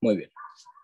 Muy bien.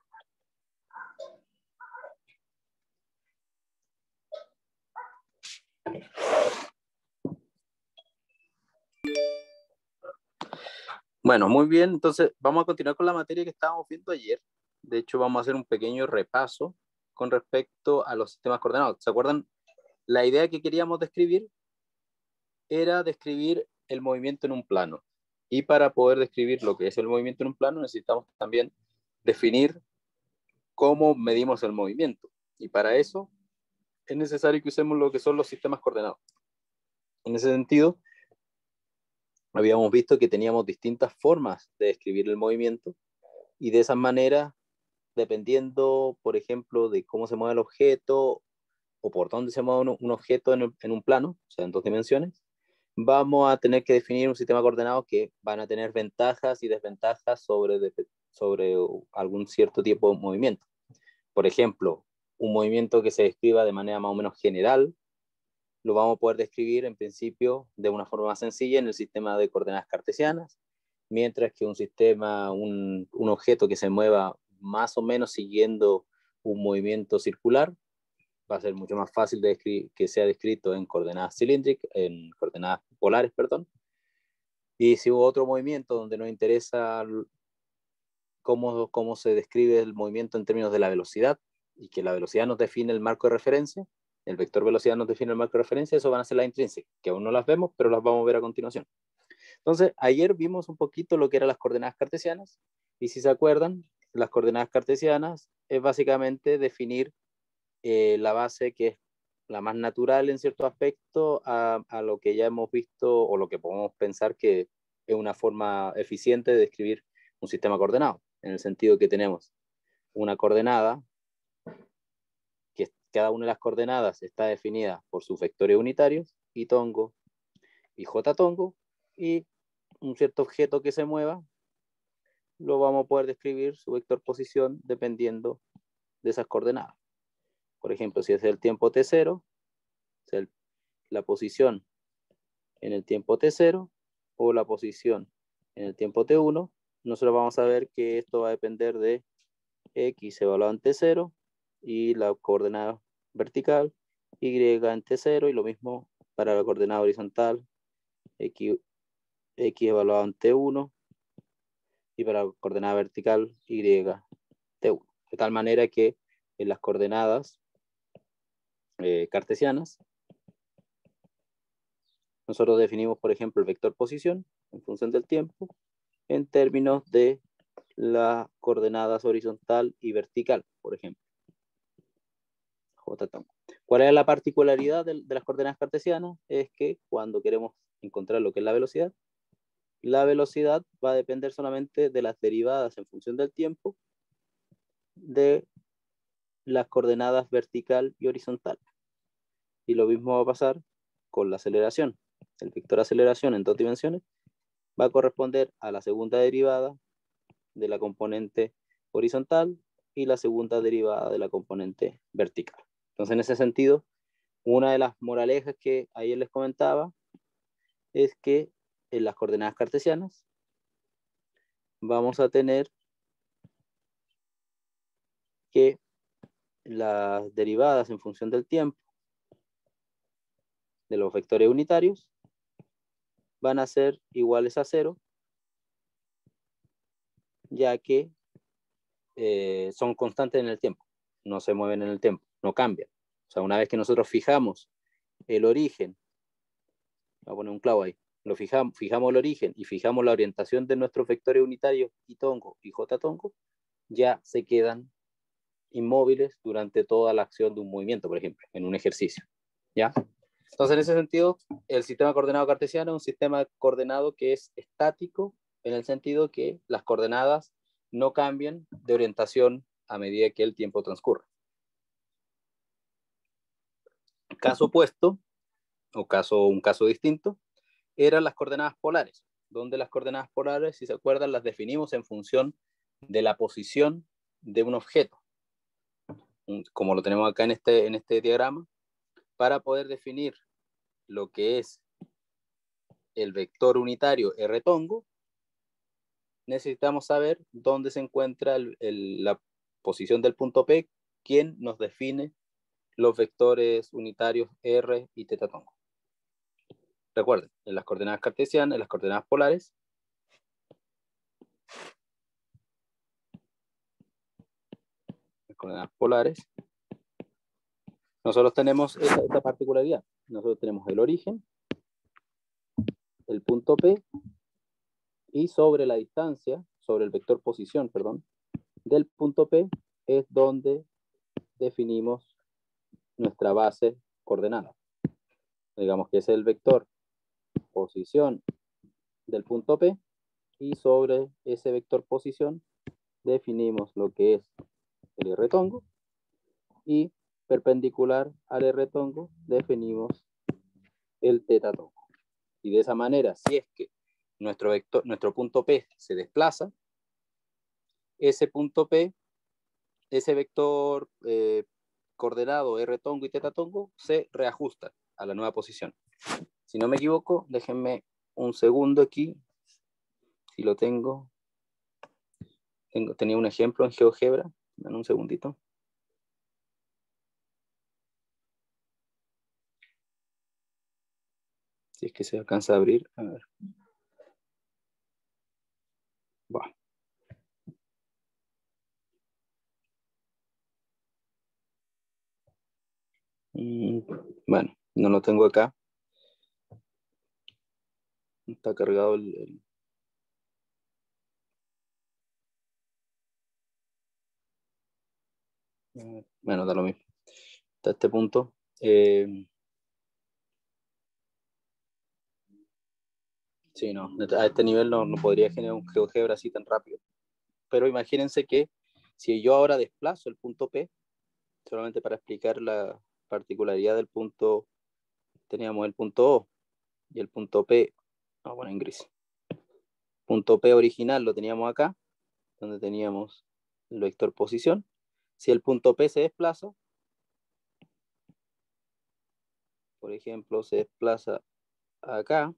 Bueno, muy bien. Entonces, vamos a continuar con la materia que estábamos viendo ayer. De hecho, vamos a hacer un pequeño repaso con respecto a los sistemas coordenados. ¿Se acuerdan? La idea que queríamos describir era describir el movimiento en un plano. Y para poder describir lo que es el movimiento en un plano, necesitamos también definir cómo medimos el movimiento. Y para eso es necesario que usemos lo que son los sistemas coordenados. En ese sentido, habíamos visto que teníamos distintas formas de describir el movimiento y de esa manera, dependiendo, por ejemplo, de cómo se mueve el objeto o por dónde se mueve un objeto en un plano, o sea, en 2 dimensiones, vamos a tener que definir un sistema coordenado que van a tener ventajas y desventajas sobre algún cierto tipo de movimiento. Por ejemplo, un movimiento que se describa de manera más o menos general, lo vamos a poder describir en principio de una forma más sencilla en el sistema de coordenadas cartesianas, mientras que un objeto que se mueva más o menos siguiendo un movimiento circular va a ser mucho más fácil que sea descrito en coordenadas cilíndricas, en coordenadas polares, perdón. Y si hubo otro movimiento donde nos interesa cómo se describe el movimiento en términos de la velocidad, y que la velocidad nos define el marco de referencia, el vector velocidad nos define el marco de referencia, eso van a ser las intrínsecas, que aún no las vemos, pero las vamos a ver a continuación. Entonces, ayer vimos un poquito lo que eran las coordenadas cartesianas, y si se acuerdan, las coordenadas cartesianas es básicamente definir la base que es la más natural en cierto aspecto a lo que ya hemos visto o lo que podemos pensar que es una forma eficiente de describir un sistema coordenado, en el sentido que tenemos una coordenada, que cada una de las coordenadas está definida por sus vectores unitarios, y tongo y j tongo, y un cierto objeto que se mueva, lo vamos a poder describir su vector posición dependiendo de esas coordenadas. Por ejemplo, si es el tiempo t0, es la posición en el tiempo t0 o la posición en el tiempo t1, nosotros vamos a ver que esto va a depender de x evaluado en t0 y la coordenada vertical, y en t0, y lo mismo para la coordenada horizontal, x evaluado en t1, y para la coordenada vertical, y t1. De tal manera que en las coordenadas cartesianas, nosotros definimos, por ejemplo, el vector posición en función del tiempo en términos de las coordenadas horizontal y vertical, por ejemplo. ¿Cuál es la particularidad de las coordenadas cartesianas? Es que cuando queremos encontrar lo que es la velocidad va a depender solamente de las derivadas en función del tiempo de las coordenadas vertical y horizontal. Y lo mismo va a pasar con la aceleración. El vector aceleración en 2 dimensiones va a corresponder a la segunda derivada de la componente horizontal y la segunda derivada de la componente vertical. Entonces, en ese sentido, una de las moralejas que ayer les comentaba es que en las coordenadas cartesianas vamos a tener que las derivadas en función del tiempo de los vectores unitarios van a ser iguales a 0, ya que son constantes en el tiempo, no se mueven en el tiempo, no cambian. O sea, una vez que nosotros fijamos el origen, voy a poner un clavo ahí, fijamos el origen y fijamos la orientación de nuestros vectores unitarios y tongo y j tongo, ya se quedan inmóviles durante toda la acción de un movimiento, por ejemplo, en un ejercicio. ¿Ya? Entonces, en ese sentido, el sistema coordenado cartesiano es un sistema coordenado que es estático, en el sentido que las coordenadas no cambian de orientación a medida que el tiempo transcurre. Caso opuesto, o un caso distinto, eran las coordenadas polares, donde las coordenadas polares, si se acuerdan, las definimos en función de la posición de un objeto, como lo tenemos acá en este diagrama, para poder definir lo que es el vector unitario R tongo, necesitamos saber dónde se encuentra la posición del punto P, quien nos define los vectores unitarios R y teta tongo. Recuerden, en las coordenadas cartesianas, en las coordenadas polares, nosotros tenemos esta particularidad. Nosotros tenemos el origen, el punto P, y sobre la distancia, sobre el vector posición, perdón, del punto P, es donde definimos nuestra base coordenada. Digamos que es el vector posición del punto P, y sobre ese vector posición definimos lo que es el R tongo, y perpendicular al R tongo definimos el teta tongo. Y de esa manera, si es que nuestro punto P se desplaza, ese punto P, ese vector coordenado R tongo y teta tongo se reajusta a la nueva posición. Si no me equivoco, déjenme un segundo aquí, si lo tengo. Tenía un ejemplo en GeoGebra, dan un segundito. Si es que se alcanza a abrir, a ver. Va. Bueno, no lo tengo acá. Está cargado bueno, da lo mismo. Hasta este punto. Sí, no, a este nivel no podría generar un GeoGebra así tan rápido. Pero imagínense que si yo ahora desplazo el punto P, solamente para explicar la particularidad del punto, teníamos el punto O y el punto P, vamos a poner en gris. Punto P original lo teníamos acá, donde teníamos el vector posición. Si el punto P se desplaza, por ejemplo, se desplaza acá,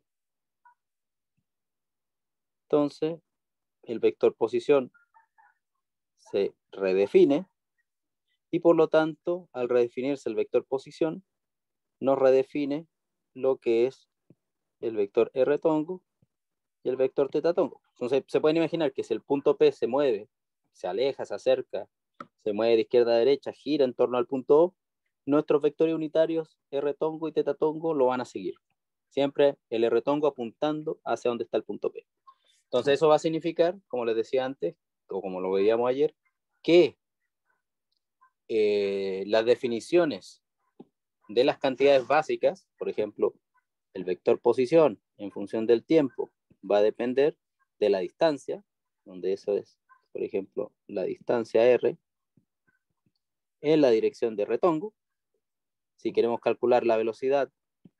entonces el vector posición se redefine, y por lo tanto, al redefinirse el vector posición, nos redefine lo que es el vector R tongo y el vector teta tongo. Entonces, se pueden imaginar que si el punto P se mueve, se aleja, se acerca, se mueve de izquierda a derecha, gira en torno al punto O, nuestros vectores unitarios R tongo y teta tongo lo van a seguir. Siempre el R tongo apuntando hacia donde está el punto P. Entonces, eso va a significar, como les decía antes, o como lo veíamos ayer, que las definiciones de las cantidades básicas, por ejemplo, el vector posición en función del tiempo va a depender de la distancia, donde eso es, por ejemplo, la distancia R en la dirección de R tongo. Si queremos calcular la velocidad,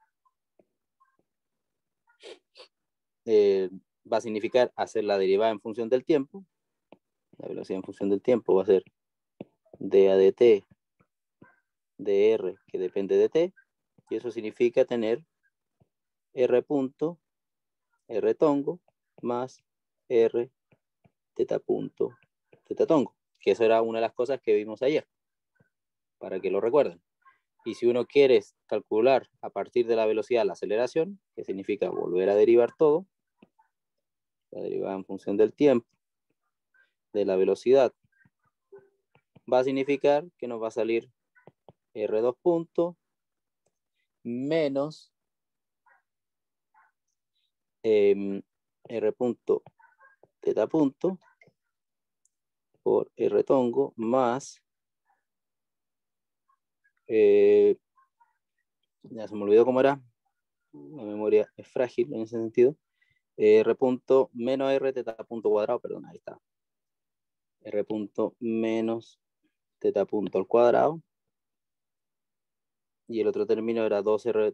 va a significar hacer la derivada en función del tiempo. La velocidad en función del tiempo va a ser d a dt de R, que depende de t, y eso significa tener R punto, R tongo, más R teta punto, teta tongo, que eso era una de las cosas que vimos ayer, para que lo recuerden. Y si uno quiere calcular a partir de la velocidad la aceleración, que significa volver a derivar todo, la derivada en función del tiempo, de la velocidad, va a significar que nos va a salir R2 punto menos R punto teta punto por R tongo más ya se me olvidó cómo era, la memoria es frágil en ese sentido, R punto menos R teta punto cuadrado, perdón, ahí está, R punto menos teta punto al cuadrado, y el otro término era 2R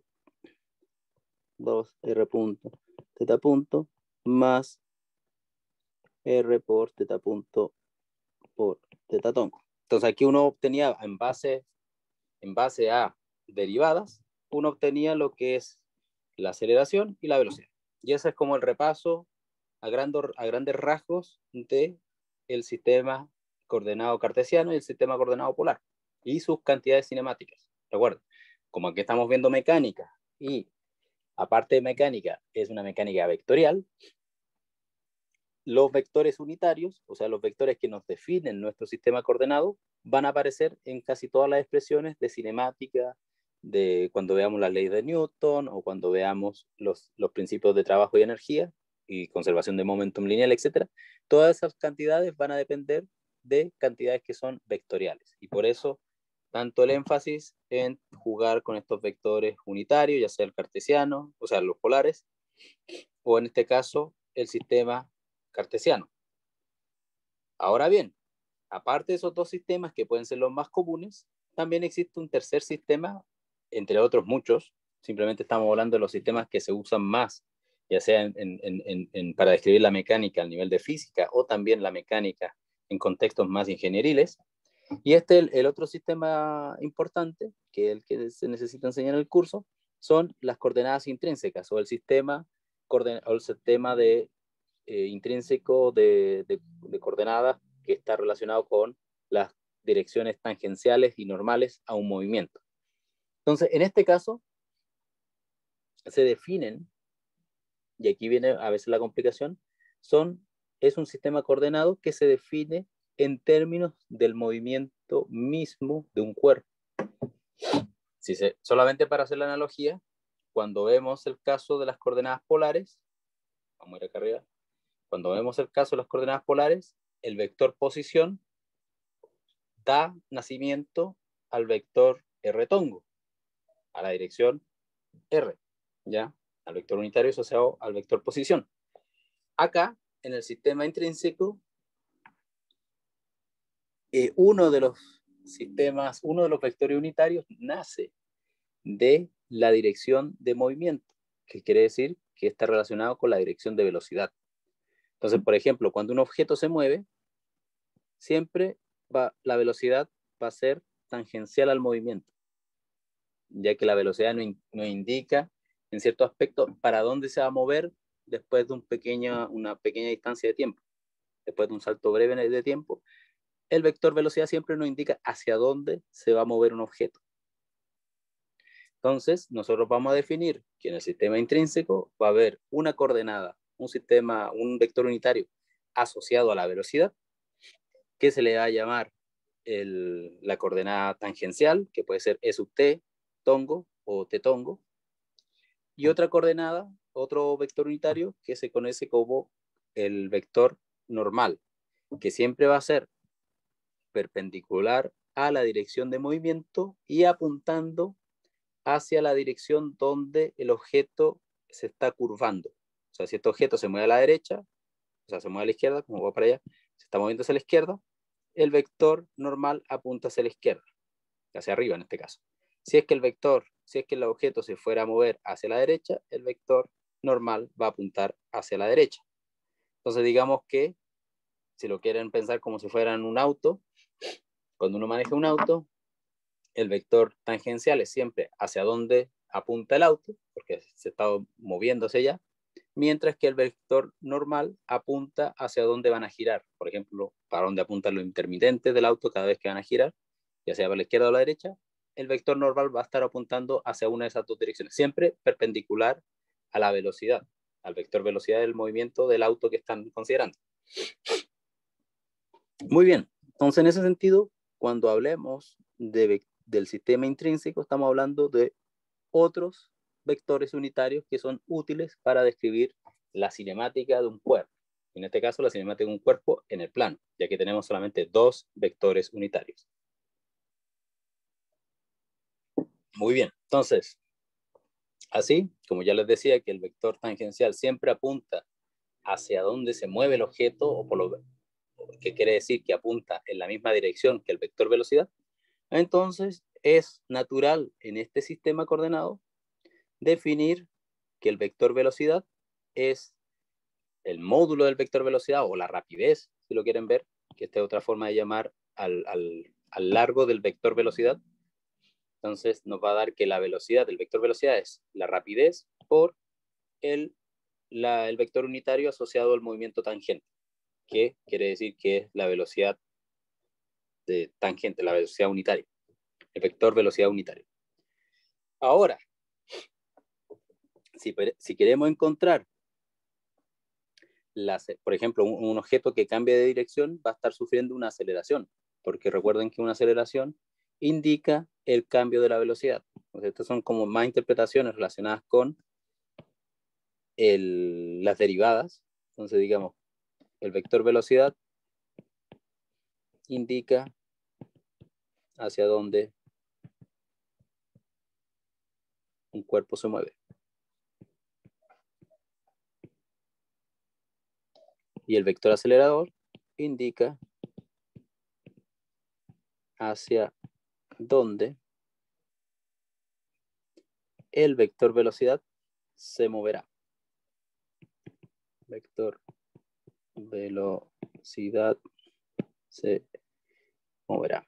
punto teta punto más R por teta punto por teta tongo. Entonces aquí uno obtenía en base a derivadas, uno obtenía lo que es la aceleración y la velocidad. Y ese es como el repaso a grandes rasgos de el sistema coordenado cartesiano y el sistema coordenado polar y sus cantidades cinemáticas. Recuerden, como aquí estamos viendo mecánica y aparte de mecánica es una mecánica vectorial, los vectores unitarios, o sea, los vectores que nos definen nuestro sistema coordenado, van a aparecer en casi todas las expresiones de cinemática, de cuando veamos las leyes de Newton o cuando veamos los principios de trabajo y energía y conservación de momentum lineal, etc. Todas esas cantidades van a depender de cantidades que son vectoriales. Y por eso, tanto el énfasis en jugar con estos vectores unitarios, ya sea el cartesiano, o sea, los polares, o en este caso, el sistema cartesiano. Ahora bien, aparte de esos dos sistemas que pueden ser los más comunes, también existe un tercer sistema, entre otros muchos. Simplemente estamos hablando de los sistemas que se usan más, ya sea para describir la mecánica al nivel de física o también la mecánica en contextos más ingenieriles. Y el otro sistema importante, que es el que se necesita enseñar en el curso, son las coordenadas intrínsecas o el sistema de intrínseco de coordenadas que está relacionado con las direcciones tangenciales y normales a un movimiento. Entonces, en este caso, se definen, y aquí viene a veces la complicación, es un sistema coordenado que se define en términos del movimiento mismo de un cuerpo. Solamente para hacer la analogía, cuando vemos el caso de las coordenadas polares, vamos a ir acá arriba, cuando vemos el caso de las coordenadas polares, el vector posición da nacimiento al vector R tongo, a la dirección R, ¿ya? Al vector unitario asociado al vector posición. Acá, en el sistema intrínseco, uno de los vectores unitarios nace de la dirección de movimiento, que quiere decir que está relacionado con la dirección de velocidad. Entonces, por ejemplo, cuando un objeto se mueve, siempre la velocidad va a ser tangencial al movimiento, ya que la velocidad nos indica en cierto aspecto para dónde se va a mover después de una pequeña distancia de tiempo, después de un salto breve de tiempo. El vector velocidad siempre nos indica hacia dónde se va a mover un objeto. Entonces, nosotros vamos a definir que en el sistema intrínseco va a haber una coordenada, un vector unitario asociado a la velocidad, que se le va a llamar la coordenada tangencial, que puede ser E sub t, tongo o t tongo, y otra coordenada, otro vector unitario, que se conoce como el vector normal, que siempre va a ser perpendicular a la dirección de movimiento y apuntando hacia la dirección donde el objeto se está curvando. O sea, si este objeto se mueve a la derecha, o sea, se mueve a la izquierda, como va para allá, se está moviendo hacia la izquierda, el vector normal apunta hacia la izquierda, hacia arriba en este caso. Si es que el objeto se fuera a mover hacia la derecha, el vector normal va a apuntar hacia la derecha. Entonces, digamos que, si lo quieren pensar como si fueran un auto, cuando uno maneja un auto, el vector tangencial es siempre hacia donde apunta el auto, porque se está moviendo hacia allá, mientras que el vector normal apunta hacia dónde van a girar. Por ejemplo, para dónde apuntan los intermitentes del auto cada vez que van a girar, ya sea para la izquierda o la derecha, el vector normal va a estar apuntando hacia una de esas dos direcciones, siempre perpendicular a la velocidad, al vector velocidad del movimiento del auto que están considerando. Muy bien, entonces en ese sentido, cuando hablemos del sistema intrínseco, estamos hablando de otros vectores unitarios que son útiles para describir la cinemática de un cuerpo. En este caso, la cinemática de un cuerpo en el plano, ya que tenemos solamente dos vectores unitarios. Muy bien, entonces, así, como ya les decía, que el vector tangencial siempre apunta hacia donde se mueve el objeto, o por lo que quiere decir que apunta en la misma dirección que el vector velocidad, entonces es natural en este sistema coordenado definir que el vector velocidad es el módulo del vector velocidad o la rapidez, si lo quieren ver, que esta es otra forma de llamar al largo del vector velocidad. Entonces nos va a dar que la velocidad del vector velocidad es la rapidez por el vector unitario asociado al movimiento tangente, que quiere decir que es la velocidad de tangente, la velocidad unitaria, el vector velocidad unitaria. Ahora, si queremos encontrar, por ejemplo, un objeto que cambia de dirección va a estar sufriendo una aceleración, porque recuerden que una aceleración indica el cambio de la velocidad. Entonces, estas son como más interpretaciones relacionadas con las derivadas. Entonces, digamos, el vector velocidad indica hacia dónde un cuerpo se mueve. Y el vector acelerador indica hacia dónde el vector velocidad se moverá. Vector velocidad se moverá.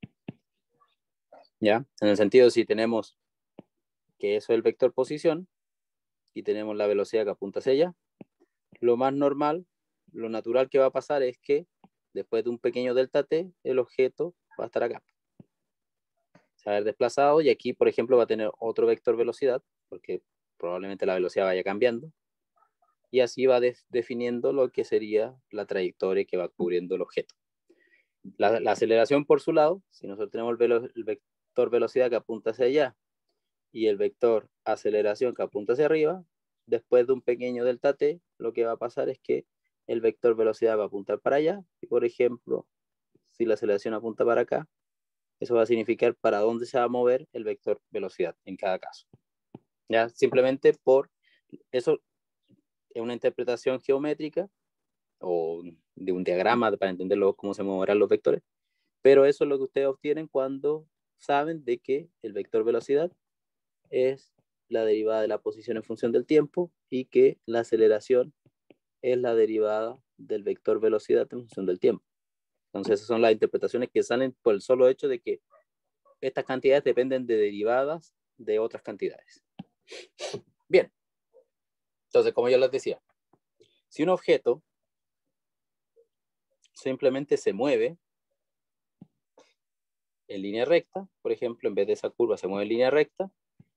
¿Ya? En el sentido, si tenemos que eso es el vector posición y tenemos la velocidad que apunta hacia allá, lo más normal, lo natural que va a pasar es que después de un pequeño delta t, el objeto va a estar acá. Se va a ver desplazado y aquí, por ejemplo, va a tener otro vector velocidad, porque probablemente la velocidad vaya cambiando, y así va definiendo lo que sería la trayectoria que va cubriendo el objeto. La aceleración por su lado, si nosotros tenemos el vector velocidad que apunta hacia allá y el vector aceleración que apunta hacia arriba, después de un pequeño delta t, lo que va a pasar es que el vector velocidad va a apuntar para allá, y por ejemplo, si la aceleración apunta para acá, eso va a significar para dónde se va a mover el vector velocidad en cada caso. Ya, simplemente por eso es una interpretación geométrica o de un diagrama para entenderlo cómo se moverán los vectores, pero eso es lo que ustedes obtienen cuando saben de que el vector velocidad es la derivada de la posición en función del tiempo y que la aceleración es la derivada del vector velocidad en función del tiempo. Entonces esas son las interpretaciones que salen por el solo hecho de que estas cantidades dependen de derivadas de otras cantidades. Bien, entonces como yo les decía, si un objeto simplemente se mueve en línea recta, por ejemplo, en vez de esa curva se mueve en línea recta,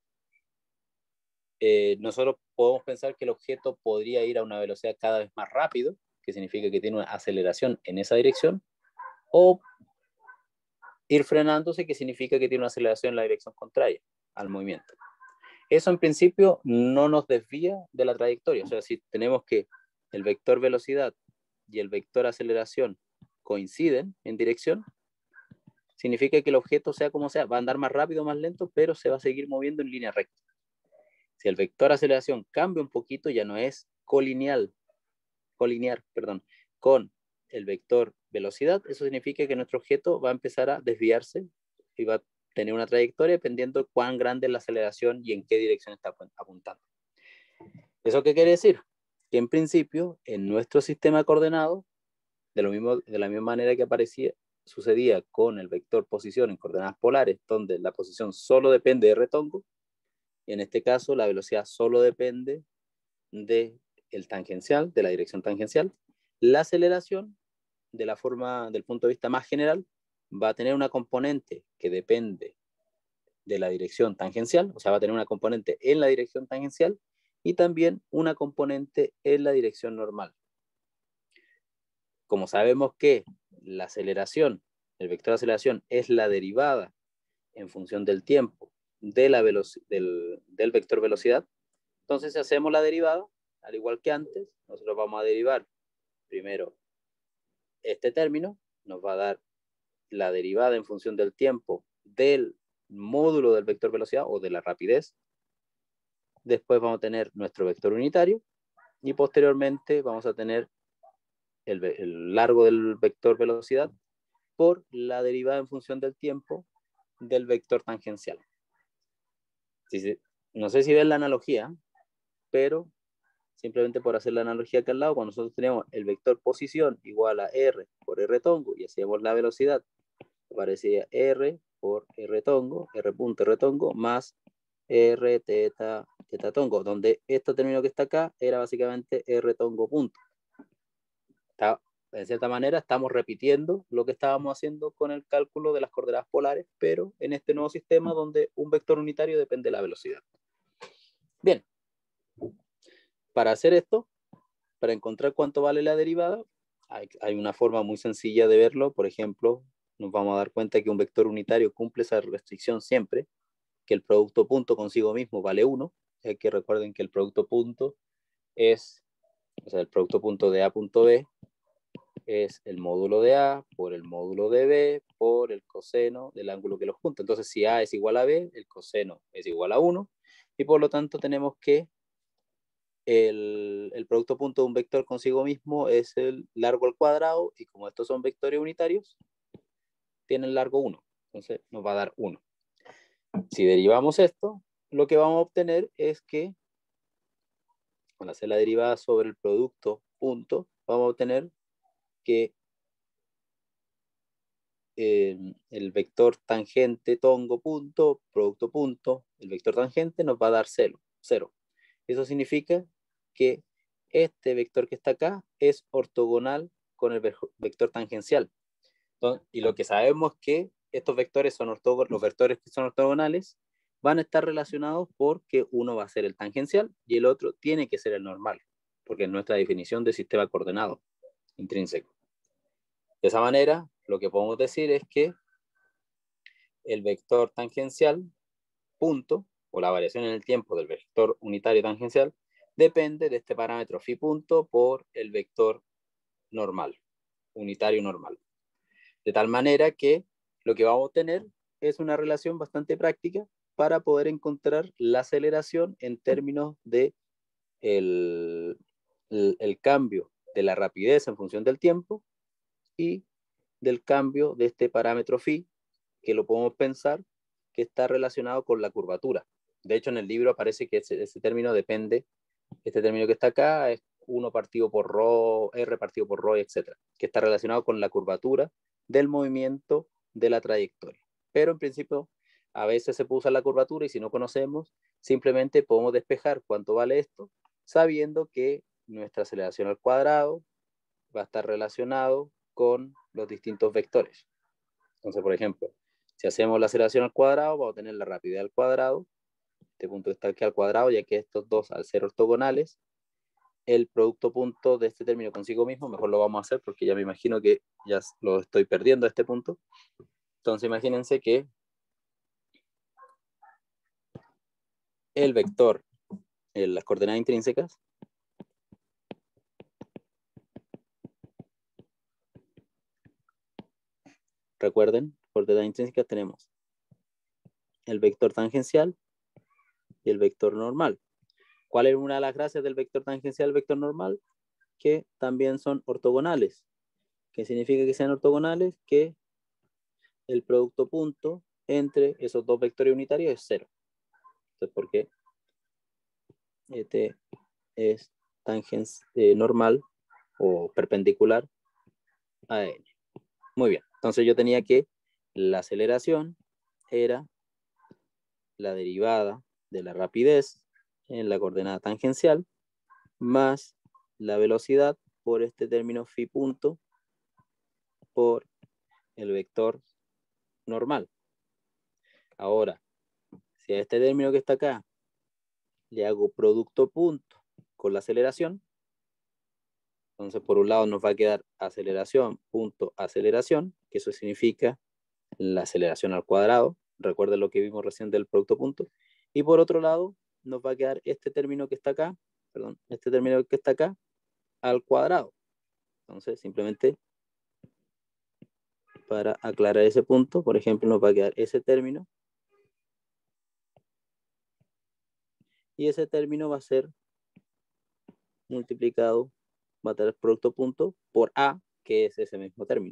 nosotros podemos pensar que el objeto podría ir a una velocidad cada vez más rápido, que significa que tiene una aceleración en esa dirección, o ir frenándose, que significa que tiene una aceleración en la dirección contraria al movimiento. Eso en principio no nos desvía de la trayectoria. O sea, si tenemos que el vector velocidad y el vector aceleración coinciden en dirección, significa que el objeto, sea como sea, va a andar más rápido o más lento, pero se va a seguir moviendo en línea recta. Si el vector aceleración cambia un poquito, ya no es colinear, con el vector velocidad, eso significa que nuestro objeto va a empezar a desviarse y va a tener una trayectoria dependiendo de cuán grande es la aceleración y en qué dirección está apuntando. ¿Eso qué quiere decir? Que en principio, en nuestro sistema de coordenadas, de la misma manera que sucedía con el vector posición en coordenadas polares, donde la posición solo depende de retongo, y en este caso la velocidad solo depende del tangencial, de la dirección tangencial. La aceleración, del punto de vista más general, va a tener una componente que depende de la dirección tangencial, o sea, va a tener una componente en la dirección tangencial y también una componente en la dirección normal. Como sabemos que la aceleración, el vector de aceleración es la derivada en función del tiempo de del vector velocidad, entonces si hacemos la derivada, al igual que antes, nosotros vamos a derivar primero este término, nos va a dar la derivada en función del tiempo del módulo del vector velocidad o de la rapidez. Después vamos a tener nuestro vector unitario y posteriormente vamos a tener el largo del vector velocidad por la derivada en función del tiempo del vector tangencial. No sé si ven la analogía, pero simplemente por hacer la analogía acá al lado, cuando nosotros tenemos el vector posición igual a R por R tongo y hacemos la velocidad, aparecía R por R tongo, R punto R tongo, más R teta teta tongo, donde este término que está acá era básicamente r tongo punto. De cierta manera estamos repitiendo lo que estábamos haciendo con el cálculo de las coordenadas polares, pero en este nuevo sistema donde un vector unitario depende de la velocidad. Bien, para hacer esto, para encontrar cuánto vale la derivada, hay una forma muy sencilla de verlo. Por ejemplo, nos vamos a dar cuenta que un vector unitario cumple esa restricción siempre, que el producto punto consigo mismo vale 1, ya que recuerden que el producto punto es, o sea, el producto punto de A punto B es el módulo de A por el módulo de B por el coseno del ángulo que los junta. Entonces, si A es igual a B, el coseno es igual a 1, y por lo tanto tenemos que el producto punto de un vector consigo mismo es el largo al cuadrado, y como estos son vectores unitarios, tienen largo 1. Entonces nos va a dar 1. Si derivamos esto, lo que vamos a obtener es que, al hacer la derivada sobre el producto punto, vamos a obtener que el vector tangente tongo punto, producto punto, el vector tangente nos va a dar 0. Eso significa que este vector que está acá es ortogonal con el vector tangencial. Entonces, y lo que sabemos es que estos vectores son los vectores que son ortogonales van a estar relacionados porque uno va a ser el tangencial y el otro tiene que ser el normal, porque es nuestra definición de sistema coordenado intrínseco. De esa manera, lo que podemos decir es que el vector tangencial punto, o la variación en el tiempo del vector unitario tangencial, depende de este parámetro phi punto por el vector normal, unitario normal. De tal manera que lo que vamos a obtener es una relación bastante práctica para poder encontrar la aceleración en términos de el cambio de la rapidez en función del tiempo y del cambio de este parámetro phi, que lo podemos pensar que está relacionado con la curvatura. De hecho, en el libro aparece que ese término depende, este término que está acá es 1 partido por rho, r partido por rho, etc., que está relacionado con la curvatura del movimiento de la trayectoria. Pero en principio, a veces se puede usar la curvatura y si no conocemos, simplemente podemos despejar cuánto vale esto, sabiendo que nuestra aceleración al cuadrado va a estar relacionado con los distintos vectores. Entonces, por ejemplo, si hacemos la aceleración al cuadrado, vamos a tener la rapidez al cuadrado, este punto está aquí al cuadrado, ya que estos dos, al ser ortogonales, el producto punto de este término consigo mismo, mejor lo vamos a hacer porque ya me imagino que ya lo estoy perdiendo a este punto. Entonces, imagínense que el vector, las coordenadas intrínsecas, recuerden, coordenadas intrínsecas tenemos el vector tangencial y el vector normal. ¿Cuál es una de las gracias del vector tangencial y el vector normal? Que también son ortogonales. ¿Qué significa que sean ortogonales? Que el producto punto entre esos dos vectores unitarios es 0. Entonces, ¿por qué? Este es normal o perpendicular a n. Muy bien. Entonces yo tenía que la aceleración era la derivada de la rapidez en la coordenada tangencial más la velocidad por este término phi punto por el vector normal. Ahora, si a este término que está acá le hago producto punto con la aceleración, entonces por un lado nos va a quedar aceleración punto aceleración, que eso significa la aceleración al cuadrado. Recuerden lo que vimos recién del producto punto. Y por otro lado nos va a quedar este término que está acá, perdón, este término que está acá al cuadrado. Entonces simplemente para aclarar ese punto, por ejemplo, nos va a quedar ese término. Y ese término va a ser multiplicado, va a tener producto punto por A, que es ese mismo término.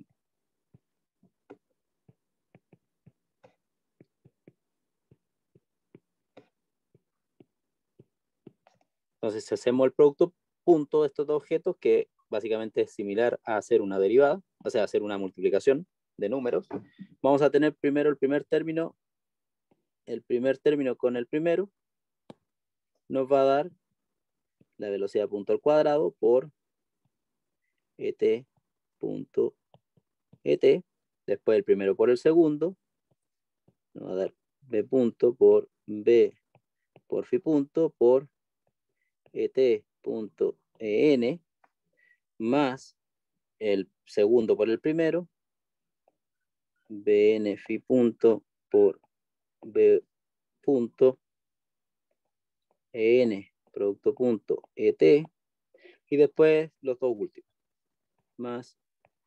Entonces, si hacemos el producto punto de estos dos objetos, que básicamente es similar a hacer una derivada, o sea, hacer una multiplicación de números, vamos a tener primero el primer término con el primero, nos va a dar la velocidad punto al cuadrado por et punto et, después el primero por el segundo, nos va a dar b punto por b por phi punto por et punto en, más el segundo por el primero, bn phi punto por b punto en producto punto et, y después los dos últimos, más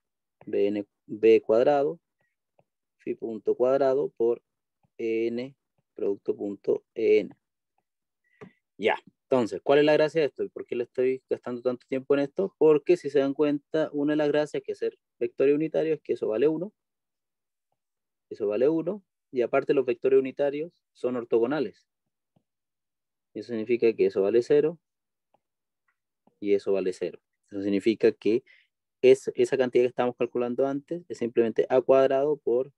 b cuadrado phi punto cuadrado por en producto punto en. Ya, entonces, ¿cuál es la gracia de esto? ¿Y por qué le estoy gastando tanto tiempo en esto? Porque si se dan cuenta, una de las gracias que ser vectores unitarios es que eso vale 1, y aparte los vectores unitarios son ortogonales. Eso significa que eso vale 0 y eso vale 0. Eso significa que esa cantidad que estamos calculando antes es simplemente a cuadrado por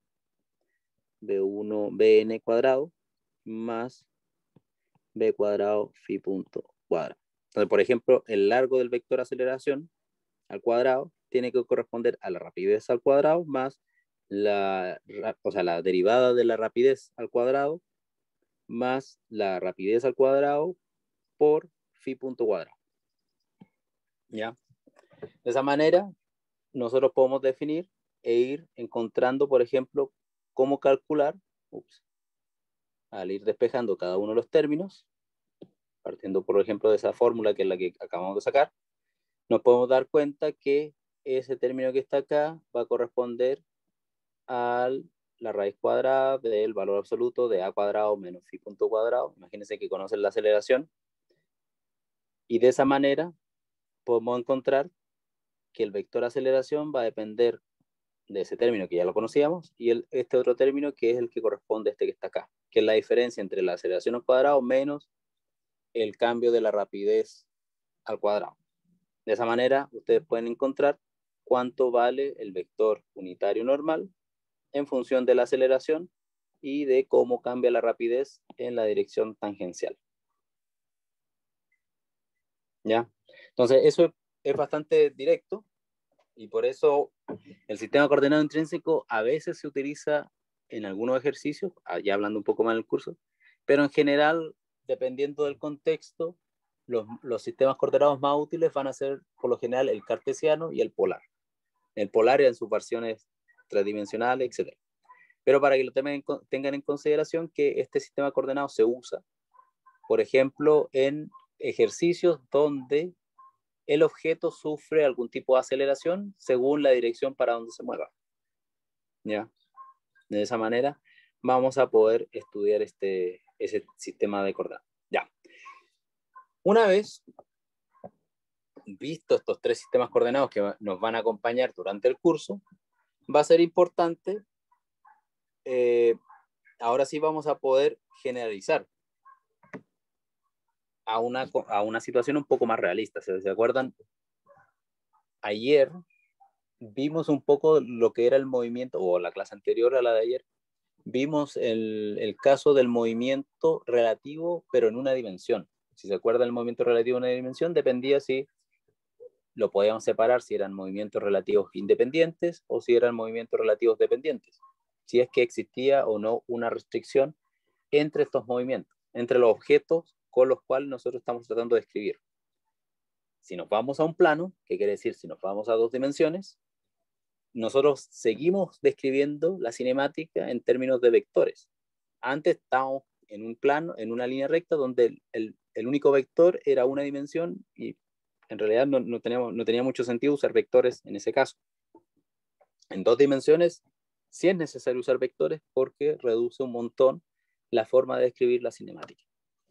bn cuadrado más b cuadrado phi punto cuadrado. Entonces, por ejemplo, el largo del vector aceleración al cuadrado tiene que corresponder a la rapidez al cuadrado más la derivada de la rapidez al cuadrado más la rapidez al cuadrado por phi punto cuadrado. ¿Ya? De esa manera, nosotros podemos definir e ir encontrando, por ejemplo, cómo calcular, al ir despejando cada uno de los términos, partiendo, por ejemplo, de esa fórmula que es la que acabamos de sacar, nos podemos dar cuenta que ese término que está acá va a corresponder a la raíz cuadrada del valor absoluto de a cuadrado menos phi punto cuadrado. Imagínense que conocen la aceleración. Y de esa manera podemos encontrar que el vector aceleración va a depender de ese término que ya lo conocíamos y este otro término que es el que corresponde a este que está acá, que es la diferencia entre la aceleración al cuadrado menos el cambio de la rapidez al cuadrado. De esa manera, ustedes pueden encontrar cuánto vale el vector unitario normal en función de la aceleración y de cómo cambia la rapidez en la dirección tangencial. ¿Ya? Entonces, eso es bastante directo y por eso el sistema coordenado intrínseco a veces se utiliza en algunos ejercicios, ya hablando un poco más del curso, pero en general, dependiendo del contexto, los sistemas coordenados más útiles van a ser, por lo general, el cartesiano y el polar. El polar en sus versiones tridimensionales, etc. Pero para que lo tengan en consideración que este sistema coordenado se usa, por ejemplo, en ejercicios donde el objeto sufre algún tipo de aceleración según la dirección para donde se mueva. ¿Ya? De esa manera vamos a poder estudiar ese sistema de coordenadas. Ya. Una vez visto estos tres sistemas coordenados que nos van a acompañar durante el curso, va a ser importante, ahora sí vamos a poder generalizar a una situación un poco más realista. ¿Se acuerdan? Ayer vimos un poco lo que era el movimiento, o la clase anterior a la de ayer, vimos el caso del movimiento relativo, pero en una dimensión. Si se acuerdan, el movimiento relativo en una dimensión dependía si lo podíamos separar, si eran movimientos relativos independientes o si eran movimientos relativos dependientes. Si es que existía o no una restricción entre estos movimientos, entre los objetos con los cuales nosotros estamos tratando de escribir. Si nos vamos a un plano, ¿qué quiere decir? Si nos vamos a dos dimensiones, nosotros seguimos describiendo la cinemática en términos de vectores. Antes estábamos en un plano, en una línea recta, donde el único vector era una dimensión y en realidad no tenía mucho sentido usar vectores en ese caso. En dos dimensiones sí es necesario usar vectores porque reduce un montón la forma de describir la cinemática.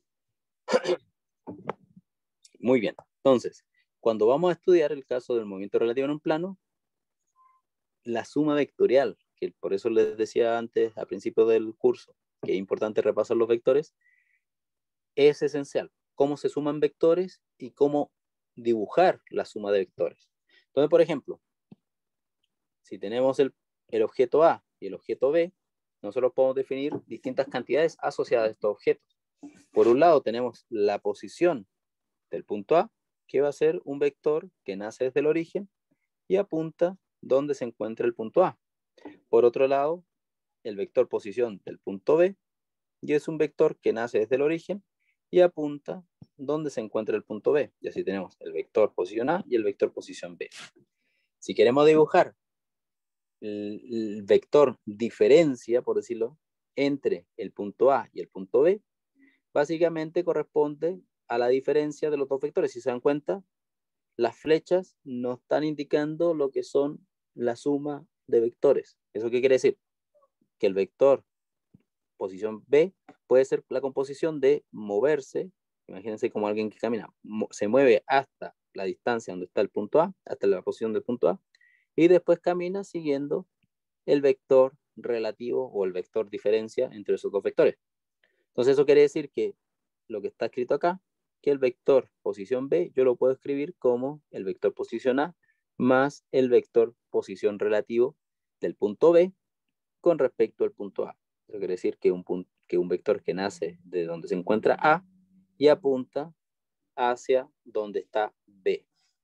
Muy bien, entonces, cuando vamos a estudiar el caso del movimiento relativo en un plano, la suma vectorial, que por eso les decía antes, al principio del curso, que es importante repasar los vectores, es esencial. Cómo se suman vectores y cómo dibujar la suma de vectores. Entonces, por ejemplo, si tenemos el objeto A y el objeto B, nosotros podemos definir distintas cantidades asociadas a estos objetos. Por un lado tenemos la posición del punto A, que va a ser un vector que nace desde el origen y apunta donde se encuentra el punto A. Por otro lado, el vector posición del punto B, y es un vector que nace desde el origen y apunta donde se encuentra el punto B. Y así tenemos el vector posición A y el vector posición B. Si queremos dibujar el vector diferencia, por decirlo, entre el punto A y el punto B, básicamente corresponde a la diferencia de los dos vectores. Si se dan cuenta, las flechas nos están indicando lo que son la suma de vectores. ¿Eso qué quiere decir? Que el vector posición B puede ser la composición de moverse, imagínense como alguien que camina, se mueve hasta la distancia donde está el punto A, hasta la posición del punto A, y después camina siguiendo el vector relativo o el vector diferencia entre esos dos vectores. Entonces eso quiere decir que lo que está escrito acá, que el vector posición B, yo lo puedo escribir como el vector posición A más el vector posición relativo del punto B con respecto al punto A. Eso quiere decir que un vector que nace de donde se encuentra A y apunta hacia donde está B.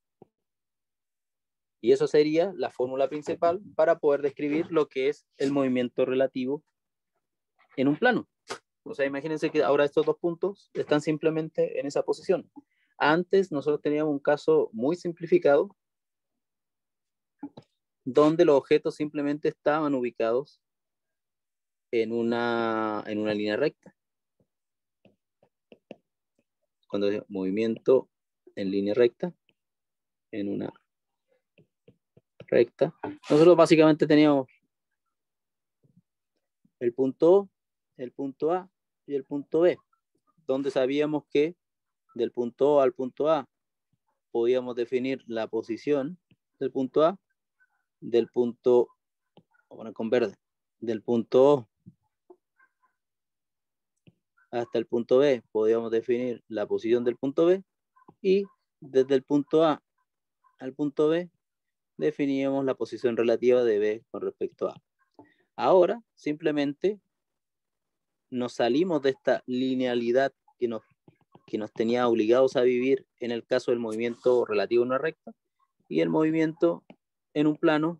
Y eso sería la fórmula principal para poder describir lo que es el movimiento relativo en un plano. O sea, imagínense que ahora estos dos puntos están simplemente en esa posición. Antes nosotros teníamos un caso muy simplificado donde los objetos simplemente estaban ubicados en una línea recta. Cuando digo movimiento en línea recta, en una recta, nosotros básicamente teníamos el punto O, el punto A y el punto B, donde sabíamos que del punto O al punto A podíamos definir la posición del punto A, del punto, bueno, con verde, del punto O hasta el punto B podíamos definir la posición del punto B, y desde el punto A al punto B definíamos la posición relativa de B con respecto a A. Ahora simplemente nos salimos de esta linealidad que nos tenía obligados a vivir en el caso del movimiento relativo a una recta, y el movimiento en un plano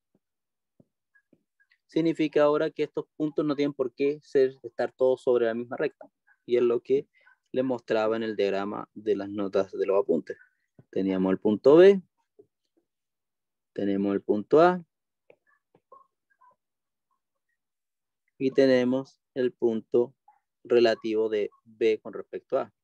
significa ahora que estos puntos no tienen por qué estar todos sobre la misma recta, y es lo que les mostraba en el diagrama de las notas de los apuntes. Teníamos el punto B, tenemos el punto A y tenemos el punto relativo de B con respecto a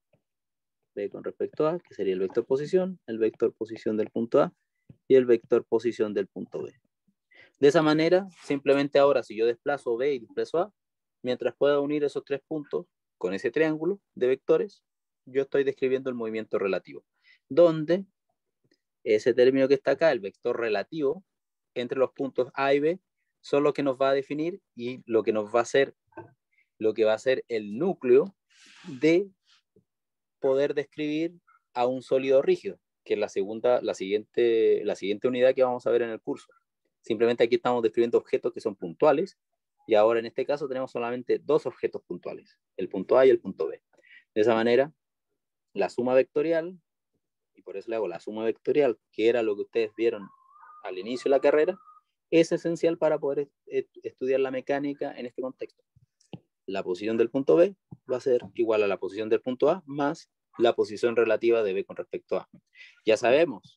B con respecto a, que sería el vector posición del punto A y el vector posición del punto B. De esa manera, simplemente ahora si yo desplazo B y desplazo A, mientras pueda unir esos tres puntos con ese triángulo de vectores, yo estoy describiendo el movimiento relativo, donde ese término que está acá, el vector relativo, entre los puntos A y B, son lo que nos va a definir y lo que nos va a hacer, lo que va a ser el núcleo de poder describir a un sólido rígido, que es la siguiente unidad que vamos a ver en el curso. Simplemente aquí estamos describiendo objetos que son puntuales, y ahora en este caso tenemos solamente dos objetos puntuales, el punto A y el punto B. De esa manera, la suma vectorial, y por eso le hago la suma vectorial, que era lo que ustedes vieron al inicio de la carrera, es esencial para poder estudiar la mecánica en este contexto. La posición del punto B va a ser igual a la posición del punto A más la posición relativa de B con respecto a A. Ya sabemos,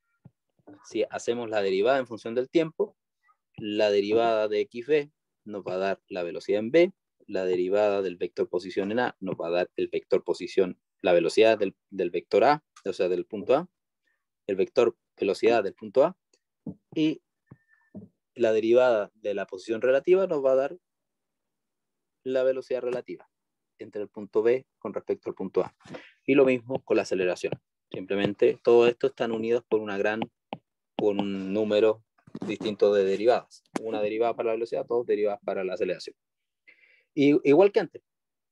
si hacemos la derivada en función del tiempo, la derivada de xb nos va a dar la velocidad en B, la derivada del vector posición en A nos va a dar el vector posición, la velocidad del vector A, o sea, del punto A, el vector velocidad del punto A, y la derivada de la posición relativa nos va a dar la velocidad relativa entre el punto B con respecto al punto A. Y lo mismo con la aceleración. Simplemente todo esto están unidos por un número distinto de derivadas. Una derivada para la velocidad, dos derivadas para la aceleración. Y igual que antes,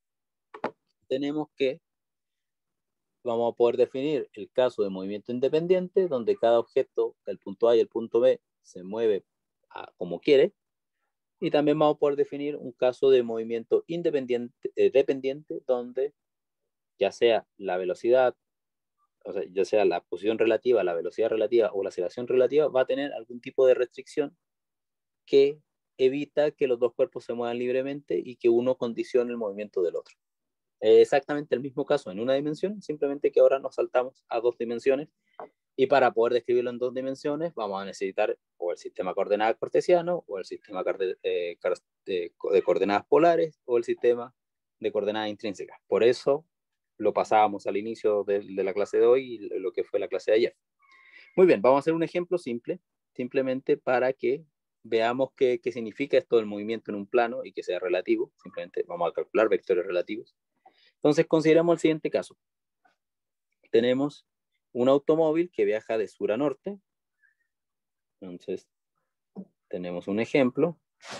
tenemos que, vamos a poder definir el caso de movimiento independiente, donde cada objeto del punto A y el punto B se mueve como quiere, Y también vamos a poder definir un caso de movimiento independiente, dependiente, donde ya sea la velocidad, o sea, ya sea la posición relativa, la velocidad relativa o la aceleración relativa, va a tener algún tipo de restricción que evita que los dos cuerpos se muevan libremente y que uno condicione el movimiento del otro. Exactamente el mismo caso en una dimensión, simplemente que ahora nos saltamos a dos dimensiones y para poder describirlo en dos dimensiones vamos a necesitar o el sistema de coordenadas cartesiano o el sistema de coordenadas polares o el sistema de coordenadas intrínsecas. Por eso lo pasábamos al inicio de la clase de hoy y lo que fue la clase de ayer. Muy bien, vamos a hacer un ejemplo simple, simplemente para que veamos qué significa esto del movimiento en un plano y que sea relativo. Simplemente vamos a calcular vectores relativos. Entonces consideramos el siguiente caso. Tenemos un automóvil que viaja de sur a norte. Entonces tenemos un ejemplo.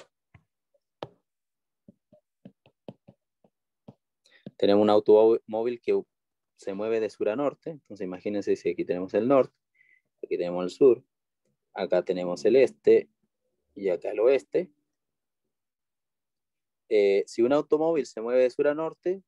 Tenemos un automóvil que se mueve de sur a norte. Entonces imagínense si aquí tenemos el norte, aquí tenemos el sur, acá tenemos el este y acá el oeste. Si un automóvil se mueve de sur a norte,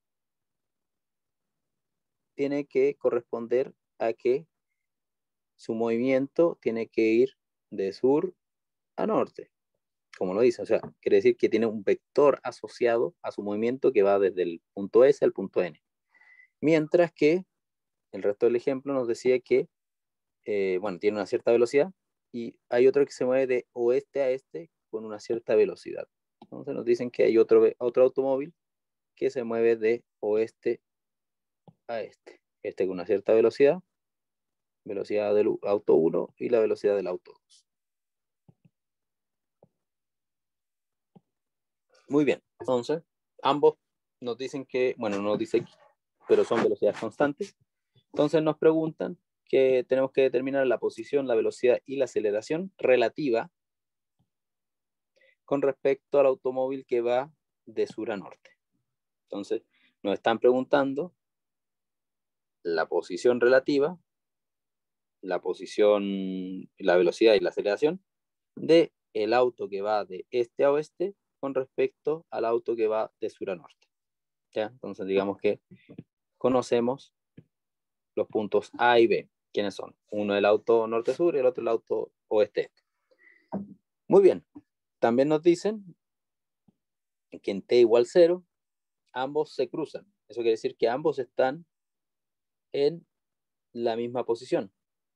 tiene que corresponder a que su movimiento tiene que ir de sur a norte, como lo dice. O sea, quiere decir que tiene un vector asociado a su movimiento que va desde el punto S al punto N. Mientras que el resto del ejemplo nos decía que, bueno, tiene una cierta velocidad y hay otro que se mueve de oeste a este con una cierta velocidad. Entonces nos dicen que hay otro automóvil que se mueve de oeste a este con una cierta velocidad, velocidad del auto 1 y la velocidad del auto 2. Muy bien, entonces ambos nos dicen que, bueno, no nos dice, pero son velocidades constantes. Entonces nos preguntan que tenemos que determinar la posición, la velocidad y la aceleración relativa con respecto al automóvil que va de sur a norte. Entonces nos están preguntando la posición relativa, la posición, la velocidad y la aceleración de el auto que va de este a oeste con respecto al auto que va de sur a norte. ¿Ya? Entonces digamos que conocemos los puntos A y B. ¿Quiénes son? Uno el auto norte-sur y el otro el auto oeste-este. Muy bien. También nos dicen que en t igual 0, ambos se cruzan. Eso quiere decir que ambos están en la misma posición,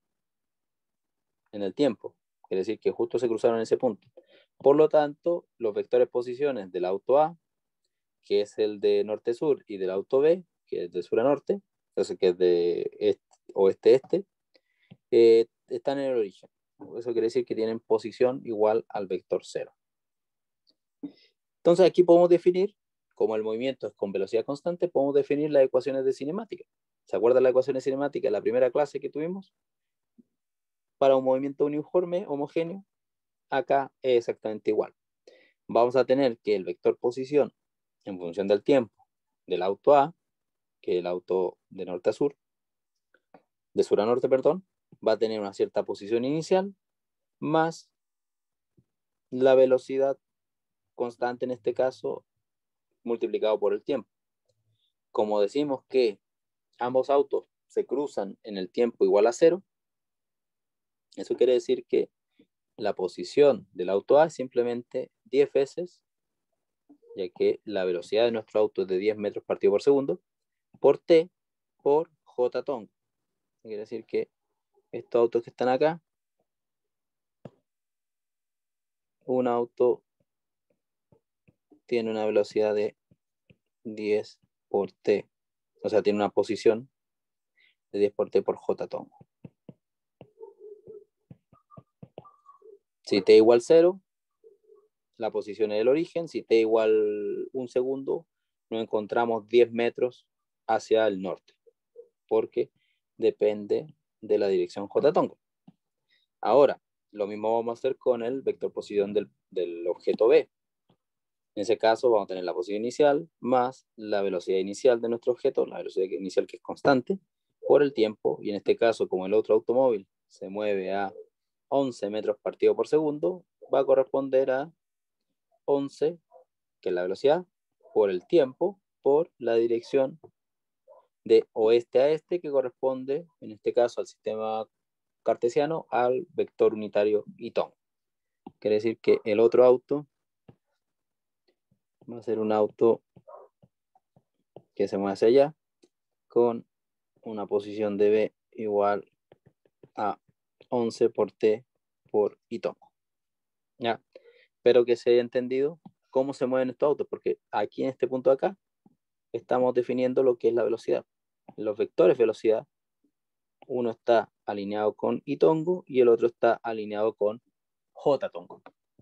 en el tiempo. Quiere decir que justo se cruzaron en ese punto. Por lo tanto, los vectores posiciones del auto A, que es el de norte-sur, y del auto B, que es de sur a norte, entonces que es de oeste-este, están en el origen. Eso quiere decir que tienen posición igual al vector 0. Entonces aquí podemos definir, como el movimiento es con velocidad constante, podemos definir las ecuaciones de cinemática. ¿Se acuerdan las ecuaciones cinemáticas? La primera clase que tuvimos para un movimiento uniforme, homogéneo, acá es exactamente igual. Vamos a tener que el vector posición en función del tiempo del auto A, que es el auto de norte a sur, de sur a norte, perdón, va a tener una cierta posición inicial más la velocidad constante en este caso multiplicado por el tiempo. Como decimos que ambos autos se cruzan en el tiempo igual a 0, eso quiere decir que la posición del auto A es simplemente 10 veces, ya que la velocidad de nuestro auto es de 10 metros partido por segundo, por T por J tongo. Quiere decir que estos autos que están acá, un auto tiene una velocidad de 10 por T, o sea, tiene una posición de 10 por T por J tongo. Si T igual 0, la posición es el origen. Si T igual 1 segundo, nos encontramos 10 metros hacia el norte, porque depende de la dirección J tongo. Ahora, lo mismo vamos a hacer con el vector posición del objeto B. En ese caso vamos a tener la posición inicial más la velocidad inicial de nuestro objeto, la velocidad inicial que es constante, por el tiempo, y en este caso, como el otro automóvil se mueve a 11 metros partido por segundo, va a corresponder a 11, que es la velocidad, por el tiempo, por la dirección de oeste a este, que corresponde, en este caso, al sistema cartesiano, al vector unitario Itón. Quiere decir que el otro auto va a ser un auto que se mueve hacia allá, con una posición de B igual a 11 por T por Itón. ¿Ya? Espero que se haya entendido cómo se mueven estos autos, porque aquí en este punto de acá estamos definiendo lo que es la velocidad. Los vectores velocidad, uno está alineado con I-tongo y el otro está alineado con J-tongo.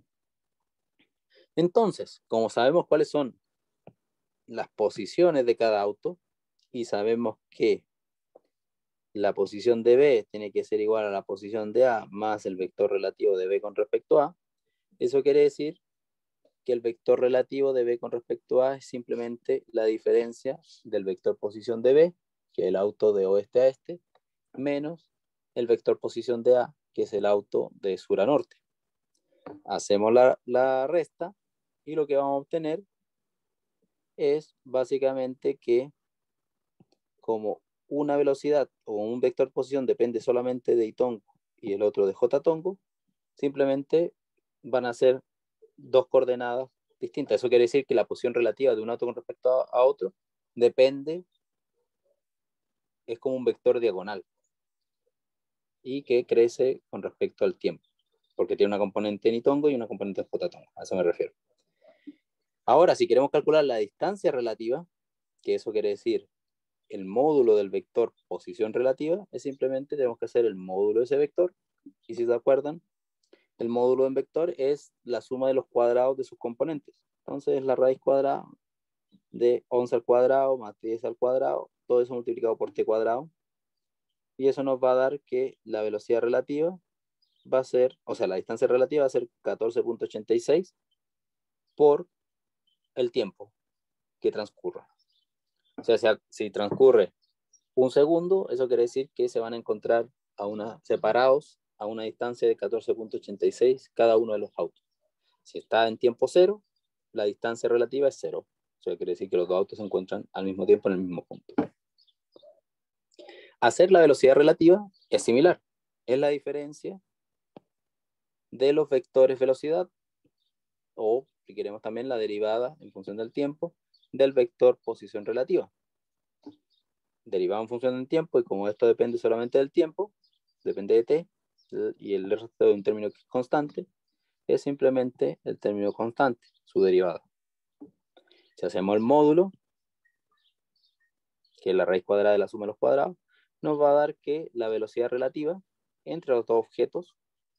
Entonces, como sabemos cuáles son las posiciones de cada auto y sabemos que la posición de B tiene que ser igual a la posición de A más el vector relativo de B con respecto a, eso quiere decir que el vector relativo de B con respecto a es simplemente la diferencia del vector posición de B, que es el auto de oeste a este, menos el vector posición de A, que es el auto de sur a norte. Hacemos la resta y lo que vamos a obtener es básicamente que como una velocidad o un vector posición depende solamente de I-tongo y el otro de J-tongo, simplemente van a ser dos coordenadas distintas. Eso quiere decir que la posición relativa de un auto con respecto a otro depende, es como un vector diagonal y que crece con respecto al tiempo, porque tiene una componente en I-tongo y una componente en J-tongo. A eso me refiero. Ahora, si queremos calcular la distancia relativa, que eso quiere decir el módulo del vector posición relativa, es simplemente tenemos que hacer el módulo de ese vector, y si se acuerdan, el módulo en vector es la suma de los cuadrados de sus componentes. Entonces, la raíz cuadrada de 11 al cuadrado más 10 al cuadrado, todo eso multiplicado por t cuadrado, y eso nos va a dar que la velocidad relativa va a ser, o sea, la distancia relativa va a ser 14.86 por el tiempo que transcurra. O sea, si transcurre un segundo, eso quiere decir que se van a encontrar separados a una distancia de 14.86 cada uno de los autos. Si está en tiempo cero, la distancia relativa es cero. Eso quiere decir que los dos autos se encuentran al mismo tiempo en el mismo punto. Hacer la velocidad relativa es similar. Es la diferencia de los vectores velocidad, o si queremos también la derivada en función del tiempo del vector posición relativa. Derivado en función del tiempo, y como esto depende solamente del tiempo, depende de t, y el resto de un término que es constante, es simplemente el término constante, su derivada. Si hacemos el módulo, que es la raíz cuadrada de la suma de los cuadrados, nos va a dar que la velocidad relativa entre los dos objetos,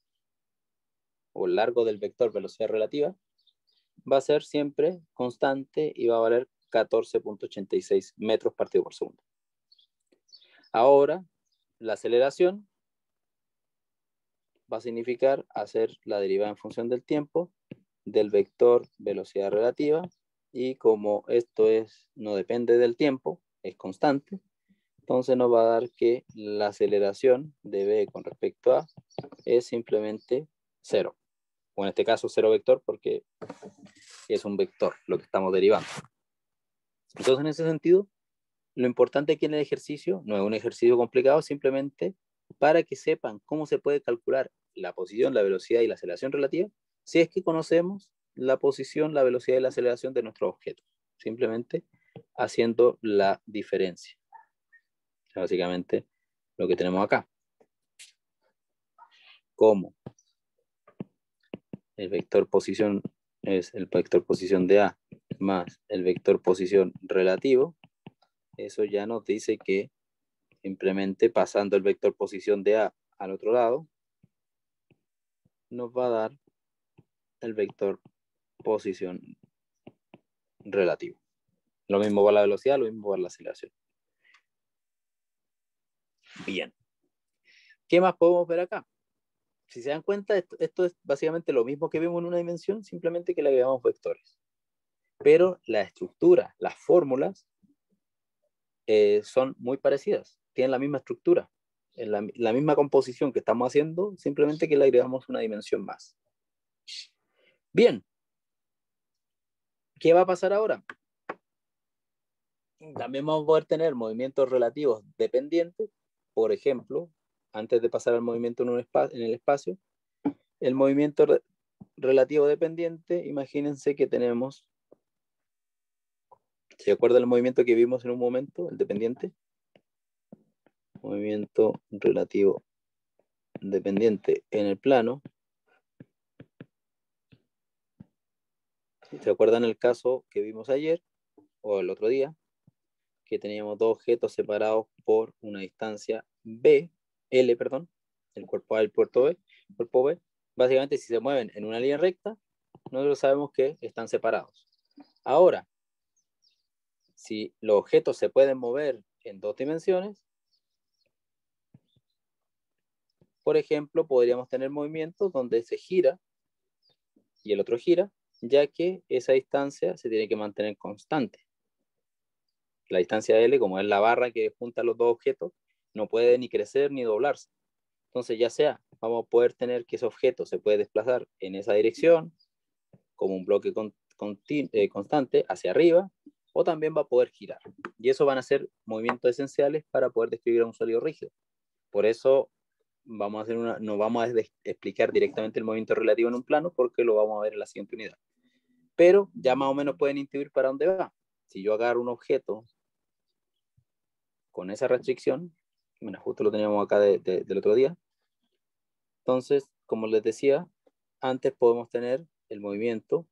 o el largo del vector velocidad relativa, va a ser siempre constante y va a valer 14.86 metros partido por segundo. Ahora, la aceleración va a significar hacer la derivada en función del tiempo del vector velocidad relativa, y como esto no depende del tiempo, es constante, entonces nos va a dar que la aceleración de B con respecto a es simplemente cero, o en este caso cero vector porque es un vector lo que estamos derivando. Entonces, en ese sentido, lo importante aquí en el ejercicio no es un ejercicio complicado, simplemente para que sepan cómo se puede calcular la posición, la velocidad y la aceleración relativa, si es que conocemos la posición, la velocidad y la aceleración de nuestro objeto, simplemente haciendo la diferencia. Básicamente lo que tenemos acá. Como el vector posición es el vector posición de A más el vector posición relativo, eso ya nos dice que simplemente pasando el vector posición de A al otro lado, nos va a dar el vector posición relativo. Lo mismo para la velocidad, lo mismo para la aceleración. Bien. ¿Qué más podemos ver acá? Si se dan cuenta, esto es básicamente lo mismo que vemos en una dimensión, simplemente que le agregamos vectores. Pero la estructura, las fórmulas, son muy parecidas. Tienen la misma estructura, la misma composición que estamos haciendo, simplemente que le agregamos una dimensión más. Bien. ¿Qué va a pasar ahora? También vamos a poder tener movimientos relativos dependientes. Por ejemplo, antes de pasar al movimiento en el espacio, el movimiento relativo dependiente, imagínense que tenemos, ¿se acuerdan el movimiento que vimos en un momento, el dependiente? Movimiento relativo dependiente en el plano. ¿Se acuerdan el caso que vimos ayer o el otro día? Que teníamos dos objetos separados por una distancia L, perdón, el cuerpo A y el cuerpo B. Básicamente, si se mueven en una línea recta, nosotros sabemos que están separados. Ahora, si los objetos se pueden mover en dos dimensiones, por ejemplo, podríamos tener movimientos donde se gira y el otro gira, ya que esa distancia se tiene que mantener constante. La distancia L, como es la barra que junta los dos objetos, no puede ni crecer ni doblarse. Entonces, ya sea, vamos a poder tener que ese objeto se puede desplazar en esa dirección, como un bloque constante hacia arriba, o también va a poder girar. Y eso van a ser movimientos esenciales para poder describir a un sólido rígido. Por eso vamos a no vamos a explicar directamente el movimiento relativo en un plano, porque lo vamos a ver en la siguiente unidad. Pero ya más o menos pueden intuir para dónde va. Si yo agarro un objeto con esa restricción, bueno, justo lo teníamos acá del otro día, entonces, como les decía, antes podemos tener el movimiento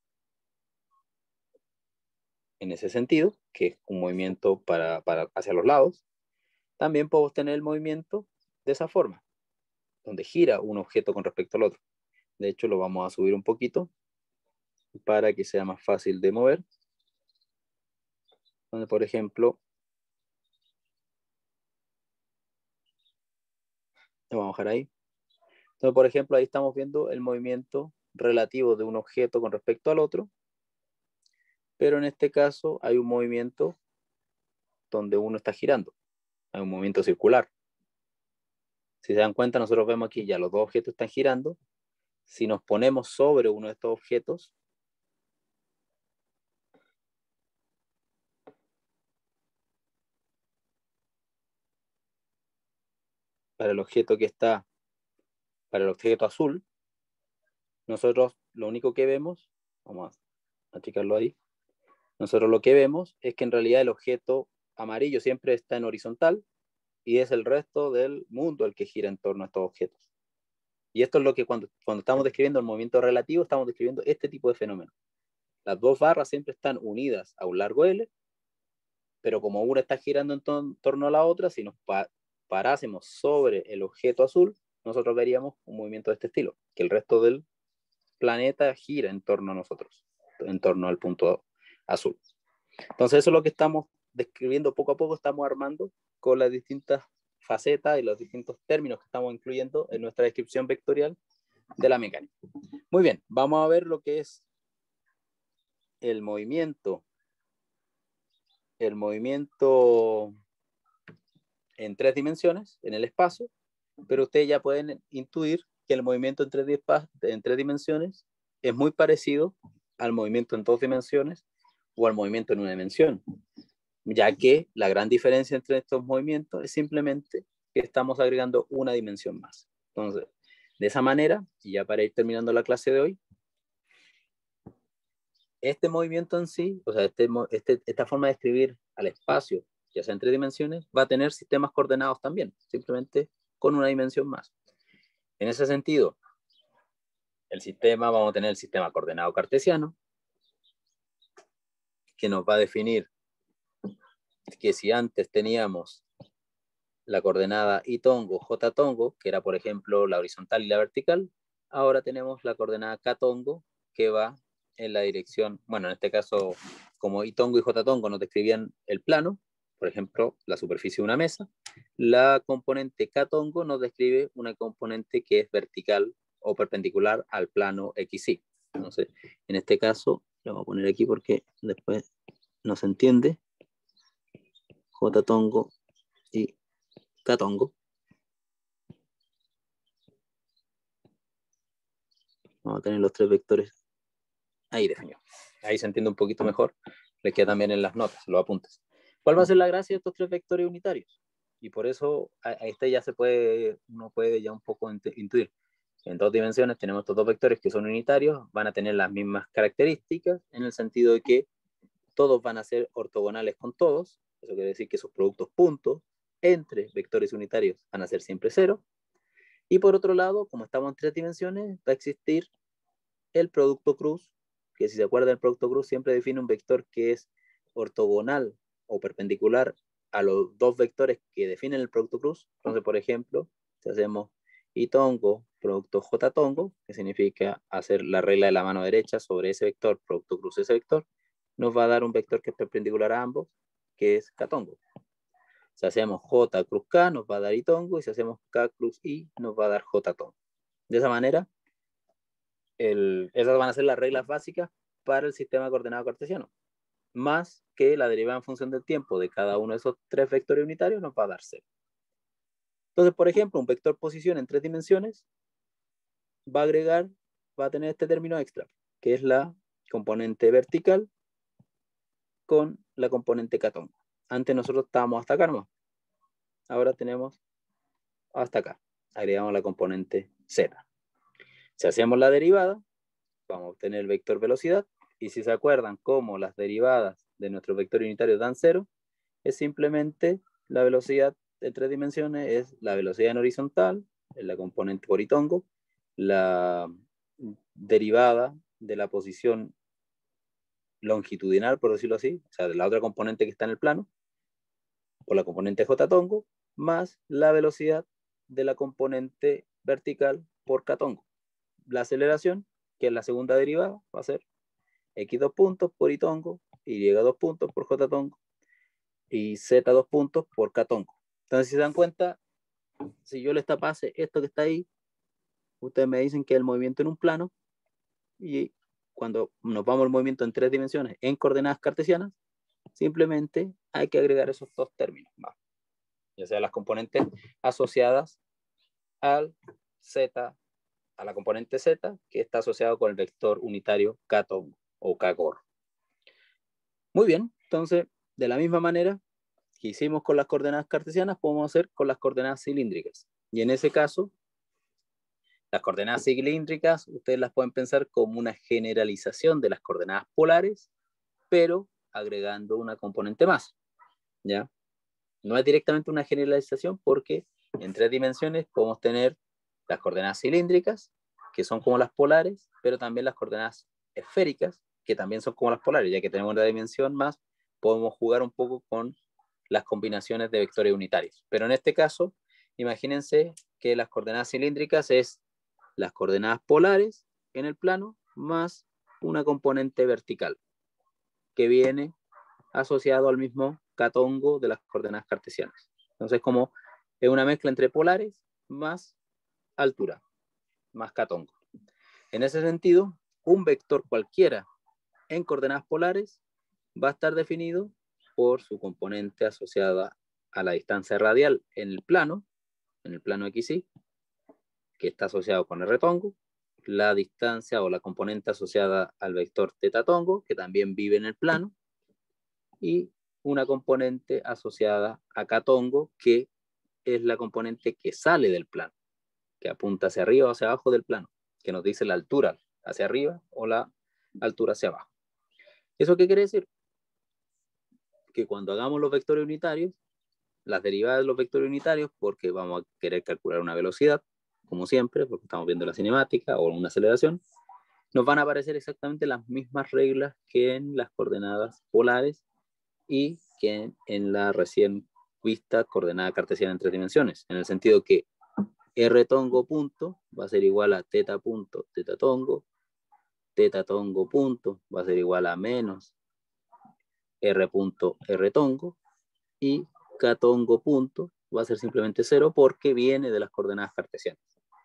en ese sentido, que es un movimiento hacia los lados. También podemos tener el movimiento de esa forma, donde gira un objeto con respecto al otro. De hecho, lo vamos a subir un poquito para que sea más fácil de mover. Donde, por ejemplo, lo vamos a bajar ahí. Entonces, por ejemplo, ahí estamos viendo el movimiento relativo de un objeto con respecto al otro, pero en este caso hay un movimiento donde uno está girando, hay un movimiento circular. Si se dan cuenta, nosotros vemos aquí ya los dos objetos están girando. Si nos ponemos sobre uno de estos objetos, para el objeto que está, para el objeto azul, nosotros lo único que vemos, vamos a achicarlo ahí, nosotros lo que vemos es que en realidad el objeto amarillo siempre está en horizontal y es el resto del mundo el que gira en torno a estos objetos. Y esto es lo que cuando estamos describiendo el movimiento relativo, estamos describiendo este tipo de fenómeno. Las dos barras siempre están unidas a un largo L, pero como una está girando en torno a la otra, si nos parásemos sobre el objeto azul, nosotros veríamos un movimiento de este estilo, que el resto del planeta gira en torno a nosotros, en torno al punto azul. Entonces eso es lo que estamos describiendo poco a poco, estamos armando con las distintas facetas y los distintos términos que estamos incluyendo en nuestra descripción vectorial de la mecánica. Muy bien, vamos a ver lo que es el movimiento en tres dimensiones, en el espacio, pero ustedes ya pueden intuir que el movimiento en tres dimensiones es muy parecido al movimiento en dos dimensiones o al movimiento en una dimensión, ya que la gran diferencia entre estos movimientos es simplemente que estamos agregando una dimensión más. Entonces, de esa manera, y ya para ir terminando la clase de hoy, este movimiento en sí, o sea, esta forma de escribir al espacio, ya sea en tres dimensiones, va a tener sistemas coordenados también, simplemente con una dimensión más. En ese sentido, vamos a tener el sistema coordenado cartesiano, que nos va a definir que si antes teníamos la coordenada y tongo, j tongo, que era por ejemplo la horizontal y la vertical, ahora tenemos la coordenada k tongo, que va en la dirección, bueno, en este caso, como y tongo y j tongo nos describían el plano, por ejemplo, la superficie de una mesa, la componente k tongo nos describe una componente que es vertical o perpendicular al plano XY. Entonces, en este caso, lo voy a poner aquí porque después no se entiende. J tongo y K tongo. Vamos a tener los tres vectores ahí definidos. Ahí se entiende un poquito mejor, les queda también en las notas, los apuntes. ¿Cuál va a ser la gracia de estos tres vectores unitarios? Y por eso a este ya uno puede ya un poco intuir. En dos dimensiones tenemos estos dos vectores que son unitarios, van a tener las mismas características, en el sentido de que todos van a ser ortogonales con todos, eso quiere decir que sus productos puntos entre vectores unitarios van a ser siempre cero. Y por otro lado, como estamos en tres dimensiones, va a existir el producto cruz, que si se acuerdan, el producto cruz siempre define un vector que es ortogonal o perpendicular a los dos vectores que definen el producto cruz. Entonces, por ejemplo, si hacemos I tongo, producto J tongo, que significa hacer la regla de la mano derecha sobre ese vector, producto cruz ese vector, nos va a dar un vector que es perpendicular a ambos, que es K tongo. Si hacemos J cruz K, nos va a dar I tongo, y si hacemos K cruz I, nos va a dar J tongo. De esa manera, esas van a ser las reglas básicas para el sistema de coordenado cartesiano, más que la derivada en función del tiempo de cada uno de esos tres vectores unitarios nos va a dar 0. Entonces, por ejemplo, un vector posición en tres dimensiones va a tener este término extra, que es la componente vertical con la componente K tongo. Antes nosotros estábamos hasta acá nomás. Ahora tenemos hasta acá. Agregamos la componente Z. Si hacemos la derivada, vamos a obtener el vector velocidad. Y si se acuerdan cómo las derivadas de nuestro vector unitario dan 0, es simplemente la velocidad de tres dimensiones, es la velocidad en horizontal, es la componente por I tongo, la derivada de la posición longitudinal, por decirlo así, o sea, de la otra componente que está en el plano, por la componente J tongo, más la velocidad de la componente vertical por K tongo. La aceleración, que es la segunda derivada, va a ser X 2 puntos por I tongo, Y 2 puntos por J tongo, y Z 2 puntos por K tongo. Entonces, si se dan cuenta, si yo les tapase esto que está ahí, ustedes me dicen que el movimiento en un plano, y cuando nos vamos al movimiento en tres dimensiones en coordenadas cartesianas, simplemente hay que agregar esos dos términos más, ya sea las componentes asociadas al Z, a la componente Z, que está asociado con el vector unitario K tongo o K gorro. Muy bien, entonces, de la misma manera que hicimos con las coordenadas cartesianas, podemos hacer con las coordenadas cilíndricas. Y en ese caso, las coordenadas cilíndricas, ustedes las pueden pensar como una generalización de las coordenadas polares, pero agregando una componente más, ¿ya? No es directamente una generalización porque en tres dimensiones podemos tener las coordenadas cilíndricas, que son como las polares, pero también las coordenadas esféricas, que también son como las polares, ya que tenemos una dimensión más, podemos jugar un poco con las combinaciones de vectores unitarios. Pero en este caso, imagínense que las coordenadas cilíndricas es las coordenadas polares en el plano más una componente vertical que viene asociado al mismo K tongo de las coordenadas cartesianas. Entonces, como es una mezcla entre polares más altura, más K tongo. En ese sentido, un vector cualquiera en coordenadas polares va a estar definido por su componente asociada a la distancia radial en el plano XY, que está asociado con R tongo, la distancia o la componente asociada al vector teta tongo, que también vive en el plano, y una componente asociada a K tongo, que es la componente que sale del plano, que apunta hacia arriba o hacia abajo del plano, que nos dice la altura hacia arriba o la altura hacia abajo. ¿Eso qué quiere decir? Que cuando hagamos los vectores unitarios, las derivadas de los vectores unitarios, porque vamos a querer calcular una velocidad, como siempre, porque estamos viendo la cinemática o una aceleración, nos van a aparecer exactamente las mismas reglas que en las coordenadas polares y que en la recién vista coordenada cartesiana en tres dimensiones, en el sentido que R tongo punto va a ser igual a teta punto teta tongo punto va a ser igual a menos R punto R tongo, y K tongo punto va a ser simplemente 0 porque viene de las coordenadas cartesianas.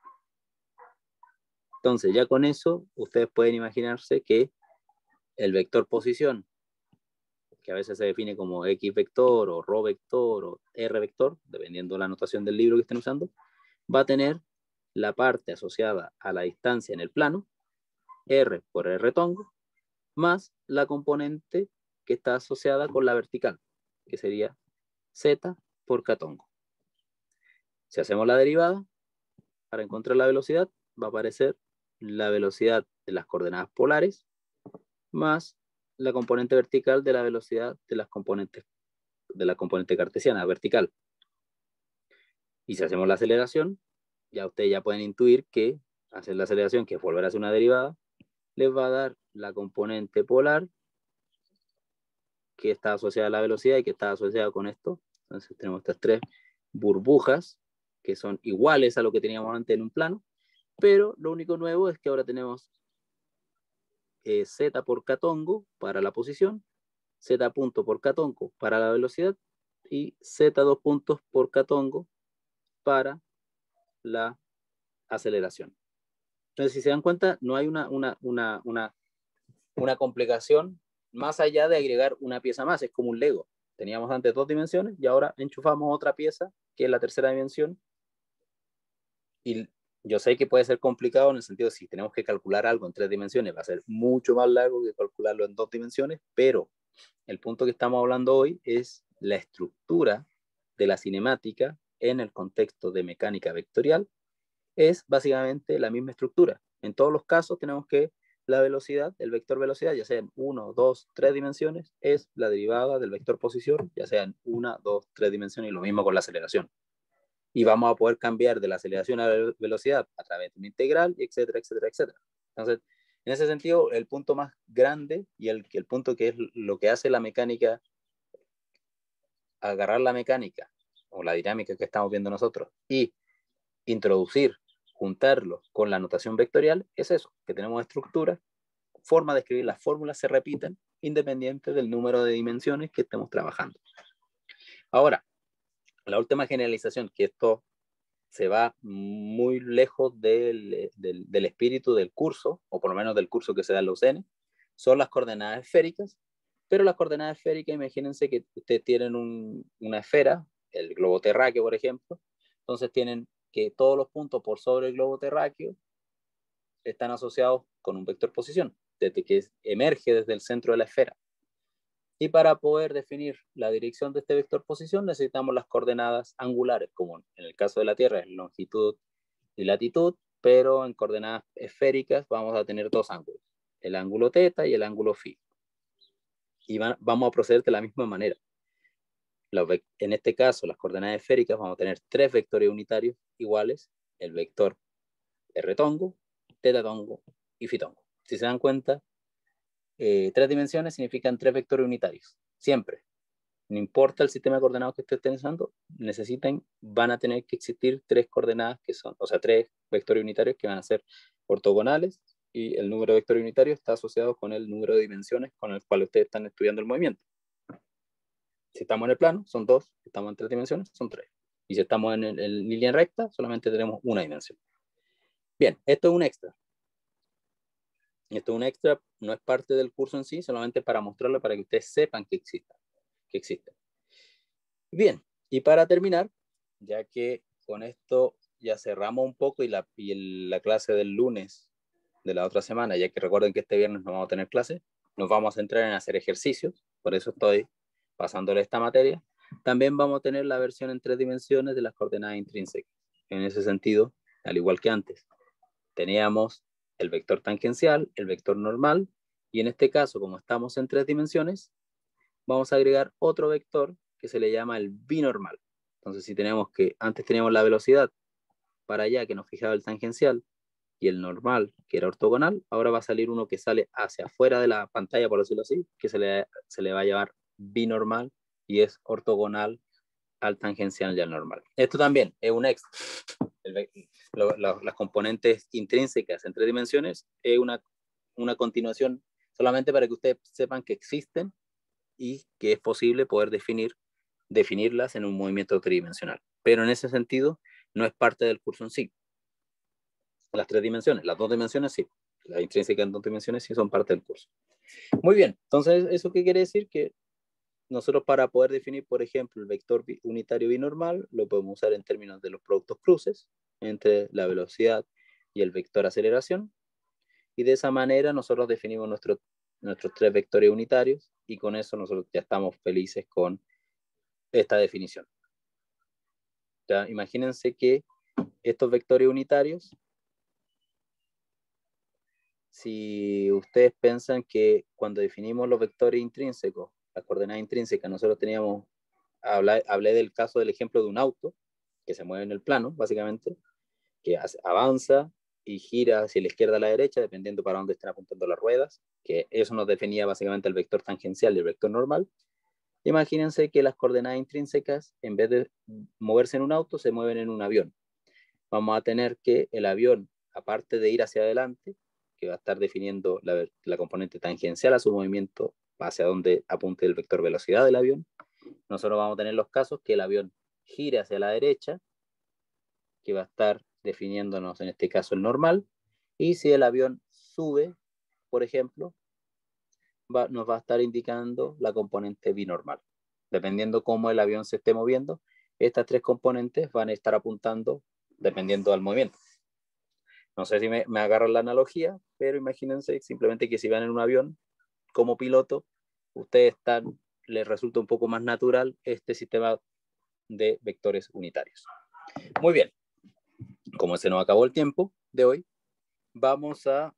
Entonces, ya con eso, ustedes pueden imaginarse que el vector posición, que a veces se define como X vector o ρ vector o R vector, dependiendo de la notación del libro que estén usando, va a tener la parte asociada a la distancia en el plano, R por R tongo, más la componente que está asociada con la vertical, que sería z por catongo. Si hacemos la derivada, para encontrar la velocidad, va a aparecer la velocidad de las coordenadas polares más la componente vertical de la velocidad de las componentes de la componente cartesiana vertical. Y si hacemos la aceleración, ya ustedes ya pueden intuir que hacer la aceleración, que es volver a hacer una derivada, les va a dar la componente polar que está asociada a la velocidad y que está asociada con esto. Entonces tenemos estas tres burbujas que son iguales a lo que teníamos antes en un plano, pero lo único nuevo es que ahora tenemos z por catongo para la posición, z punto por catongo para la velocidad y z 2 puntos por catongo para la aceleración. Entonces, si se dan cuenta, no hay una complicación más allá de agregar una pieza más, es como un Lego. Teníamos antes 2 dimensiones y ahora enchufamos otra pieza, que es la tercera dimensión. Y yo sé que puede ser complicado en el sentido de si tenemos que calcular algo en 3 dimensiones, va a ser mucho más largo que calcularlo en 2 dimensiones, pero el punto que estamos hablando hoy es la estructura de la cinemática en el contexto de mecánica vectorial. Es básicamente la misma estructura. En todos los casos tenemos que la velocidad, el vector velocidad, ya sea en 1, 2, 3 dimensiones, es la derivada del vector posición, ya sea en 1, 2, 3 dimensiones, y lo mismo con la aceleración. Y vamos a poder cambiar de la aceleración a la velocidad a través de una integral, etcétera, etcétera, etcétera. Entonces, en ese sentido, el punto más grande y el punto que es lo que hace la mecánica, agarrar la mecánica o la dinámica que estamos viendo nosotros y introducir, juntarlo con la notación vectorial, es eso, que tenemos estructuras, forma de escribir, las fórmulas se repiten independiente del número de dimensiones que estemos trabajando. Ahora, la última generalización, que esto se va muy lejos del espíritu del curso, o por lo menos del curso que se da en la UCN, son las coordenadas esféricas, pero las coordenadas esféricas, imagínense que ustedes tienen una esfera, el globo terráqueo, por ejemplo, entonces tienen que todos los puntos por sobre el globo terráqueo están asociados con un vector posición, desde que emerge desde el centro de la esfera. Y para poder definir la dirección de este vector posición necesitamos las coordenadas angulares, como en el caso de la Tierra es longitud y latitud, pero en coordenadas esféricas vamos a tener 2 ángulos, el ángulo θ y el ángulo φ. Y vamos a proceder de la misma manera. En este caso, las coordenadas esféricas vamos a tener 3 vectores unitarios iguales, el vector r tongo, θ tongo y φ tongo. Si se dan cuenta, 3 dimensiones significan 3 vectores unitarios, siempre. No importa el sistema de coordenadas que ustedes estén usando, van a tener que existir 3 coordenadas que son, o sea, 3 vectores unitarios que van a ser ortogonales, y el número de vectores unitarios está asociado con el número de dimensiones con el cual ustedes están estudiando el movimiento. Si estamos en el plano, son 2, si estamos en 3 dimensiones, son 3. Y si estamos en línea recta, solamente tenemos una dimensión. Bien, esto es un extra. Esto es un extra, no es parte del curso en sí, solamente para mostrarlo, para que ustedes sepan que existe. Bien, y para terminar, ya que con esto ya cerramos un poco y la clase del lunes de la otra semana, ya que recuerden que este viernes no vamos a tener clase, nos vamos a centrar en hacer ejercicios, por eso estoy pasándole esta materia. También vamos a tener la versión en 3 dimensiones de las coordenadas intrínsecas. En ese sentido, al igual que antes, teníamos el vector tangencial, el vector normal, y en este caso, como estamos en 3 dimensiones, vamos a agregar otro vector que se le llama el binormal. Entonces, si tenemos que antes teníamos la velocidad para allá que nos fijaba el tangencial y el normal que era ortogonal, ahora va a salir uno que sale hacia afuera de la pantalla, por decirlo así, que se le va a llamar binormal y es ortogonal al tangencial y al normal. Esto también es un extra. Las componentes intrínsecas en 3 dimensiones es una continuación solamente para que ustedes sepan que existen y que es posible poder definirlas en un movimiento tridimensional. Pero en ese sentido, no es parte del curso en sí. Las 3 dimensiones, las 2 dimensiones sí. Las intrínsecas en 2 dimensiones sí son parte del curso. Muy bien, entonces, ¿eso qué quiere decir? Que nosotros para poder definir, por ejemplo, el vector unitario binormal, lo podemos usar en términos de los productos cruces entre la velocidad y el vector aceleración. Y de esa manera nosotros definimos nuestro nuestros 3 vectores unitarios, y con eso nosotros ya estamos felices con esta definición. Ya, imagínense que estos vectores unitarios, si ustedes piensan que cuando definimos los vectores intrínsecos, las coordenadas intrínsecas, nosotros teníamos, hablé del caso del ejemplo de un auto que se mueve en el plano, básicamente, que avanza y gira hacia la izquierda a la derecha, dependiendo para dónde estén apuntando las ruedas, que eso nos definía básicamente el vector tangencial y el vector normal. Imagínense que las coordenadas intrínsecas, en vez de moverse en un auto, se mueven en un avión. Vamos a tener que el avión, aparte de ir hacia adelante, que va a estar definiendo la componente tangencial a su movimiento hacia donde apunte el vector velocidad del avión, nosotros vamos a tener los casos que el avión gire hacia la derecha, que va a estar definiéndonos en este caso el normal, y si el avión sube, por ejemplo, nos va a estar indicando la componente binormal. Dependiendo cómo el avión se esté moviendo, estas 3 componentes van a estar apuntando dependiendo del movimiento. No sé si me agarran la analogía, pero imagínense simplemente que si van en un avión como piloto, ustedes les resulta un poco más natural este sistema de vectores unitarios. Muy bien, como se nos acabó el tiempo de hoy, vamos a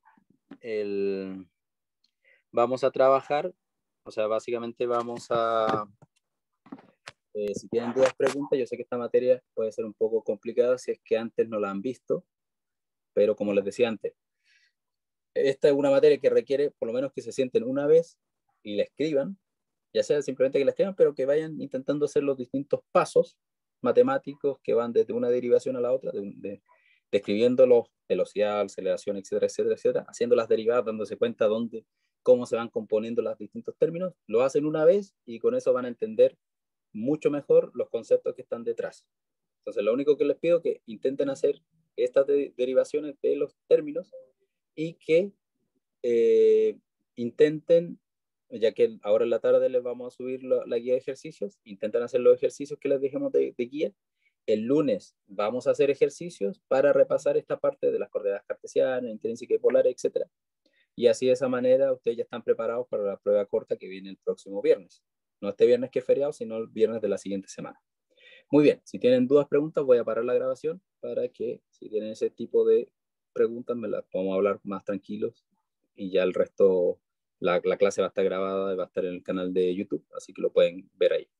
trabajar, o sea, básicamente vamos a, si tienen dudas, preguntas. Yo sé que esta materia puede ser un poco complicada si es que antes no la han visto, pero como les decía antes, esta es una materia que requiere por lo menos que se sienten una vez y la escriban, ya sea simplemente que la escriban, pero que vayan intentando hacer los distintos pasos matemáticos que van desde una derivación a la otra, describiendo velocidad, aceleración, etcétera, etcétera, etcétera, haciendo las derivadas, dándose cuenta cómo se van componiendo los distintos términos. Lo hacen una vez y con eso van a entender mucho mejor los conceptos que están detrás. Entonces, lo único que les pido es que intenten hacer estas derivaciones de los términos y que intenten, ya que ahora en la tarde les vamos a subir la guía de ejercicios, intenten hacer los ejercicios que les dejemos de guía. El lunes vamos a hacer ejercicios para repasar esta parte de las coordenadas cartesianas, intrínsecas y polares, etc. Y así de esa manera ustedes ya están preparados para la prueba corta que viene el próximo viernes. No este viernes que es feriado, sino el viernes de la siguiente semana. Muy bien, si tienen dudas, preguntas, voy a parar la grabación para que si tienen ese tipo de preguntas me las podamos hablar más tranquilos y ya el resto, la clase va a estar grabada y va a estar en el canal de YouTube, así que lo pueden ver ahí.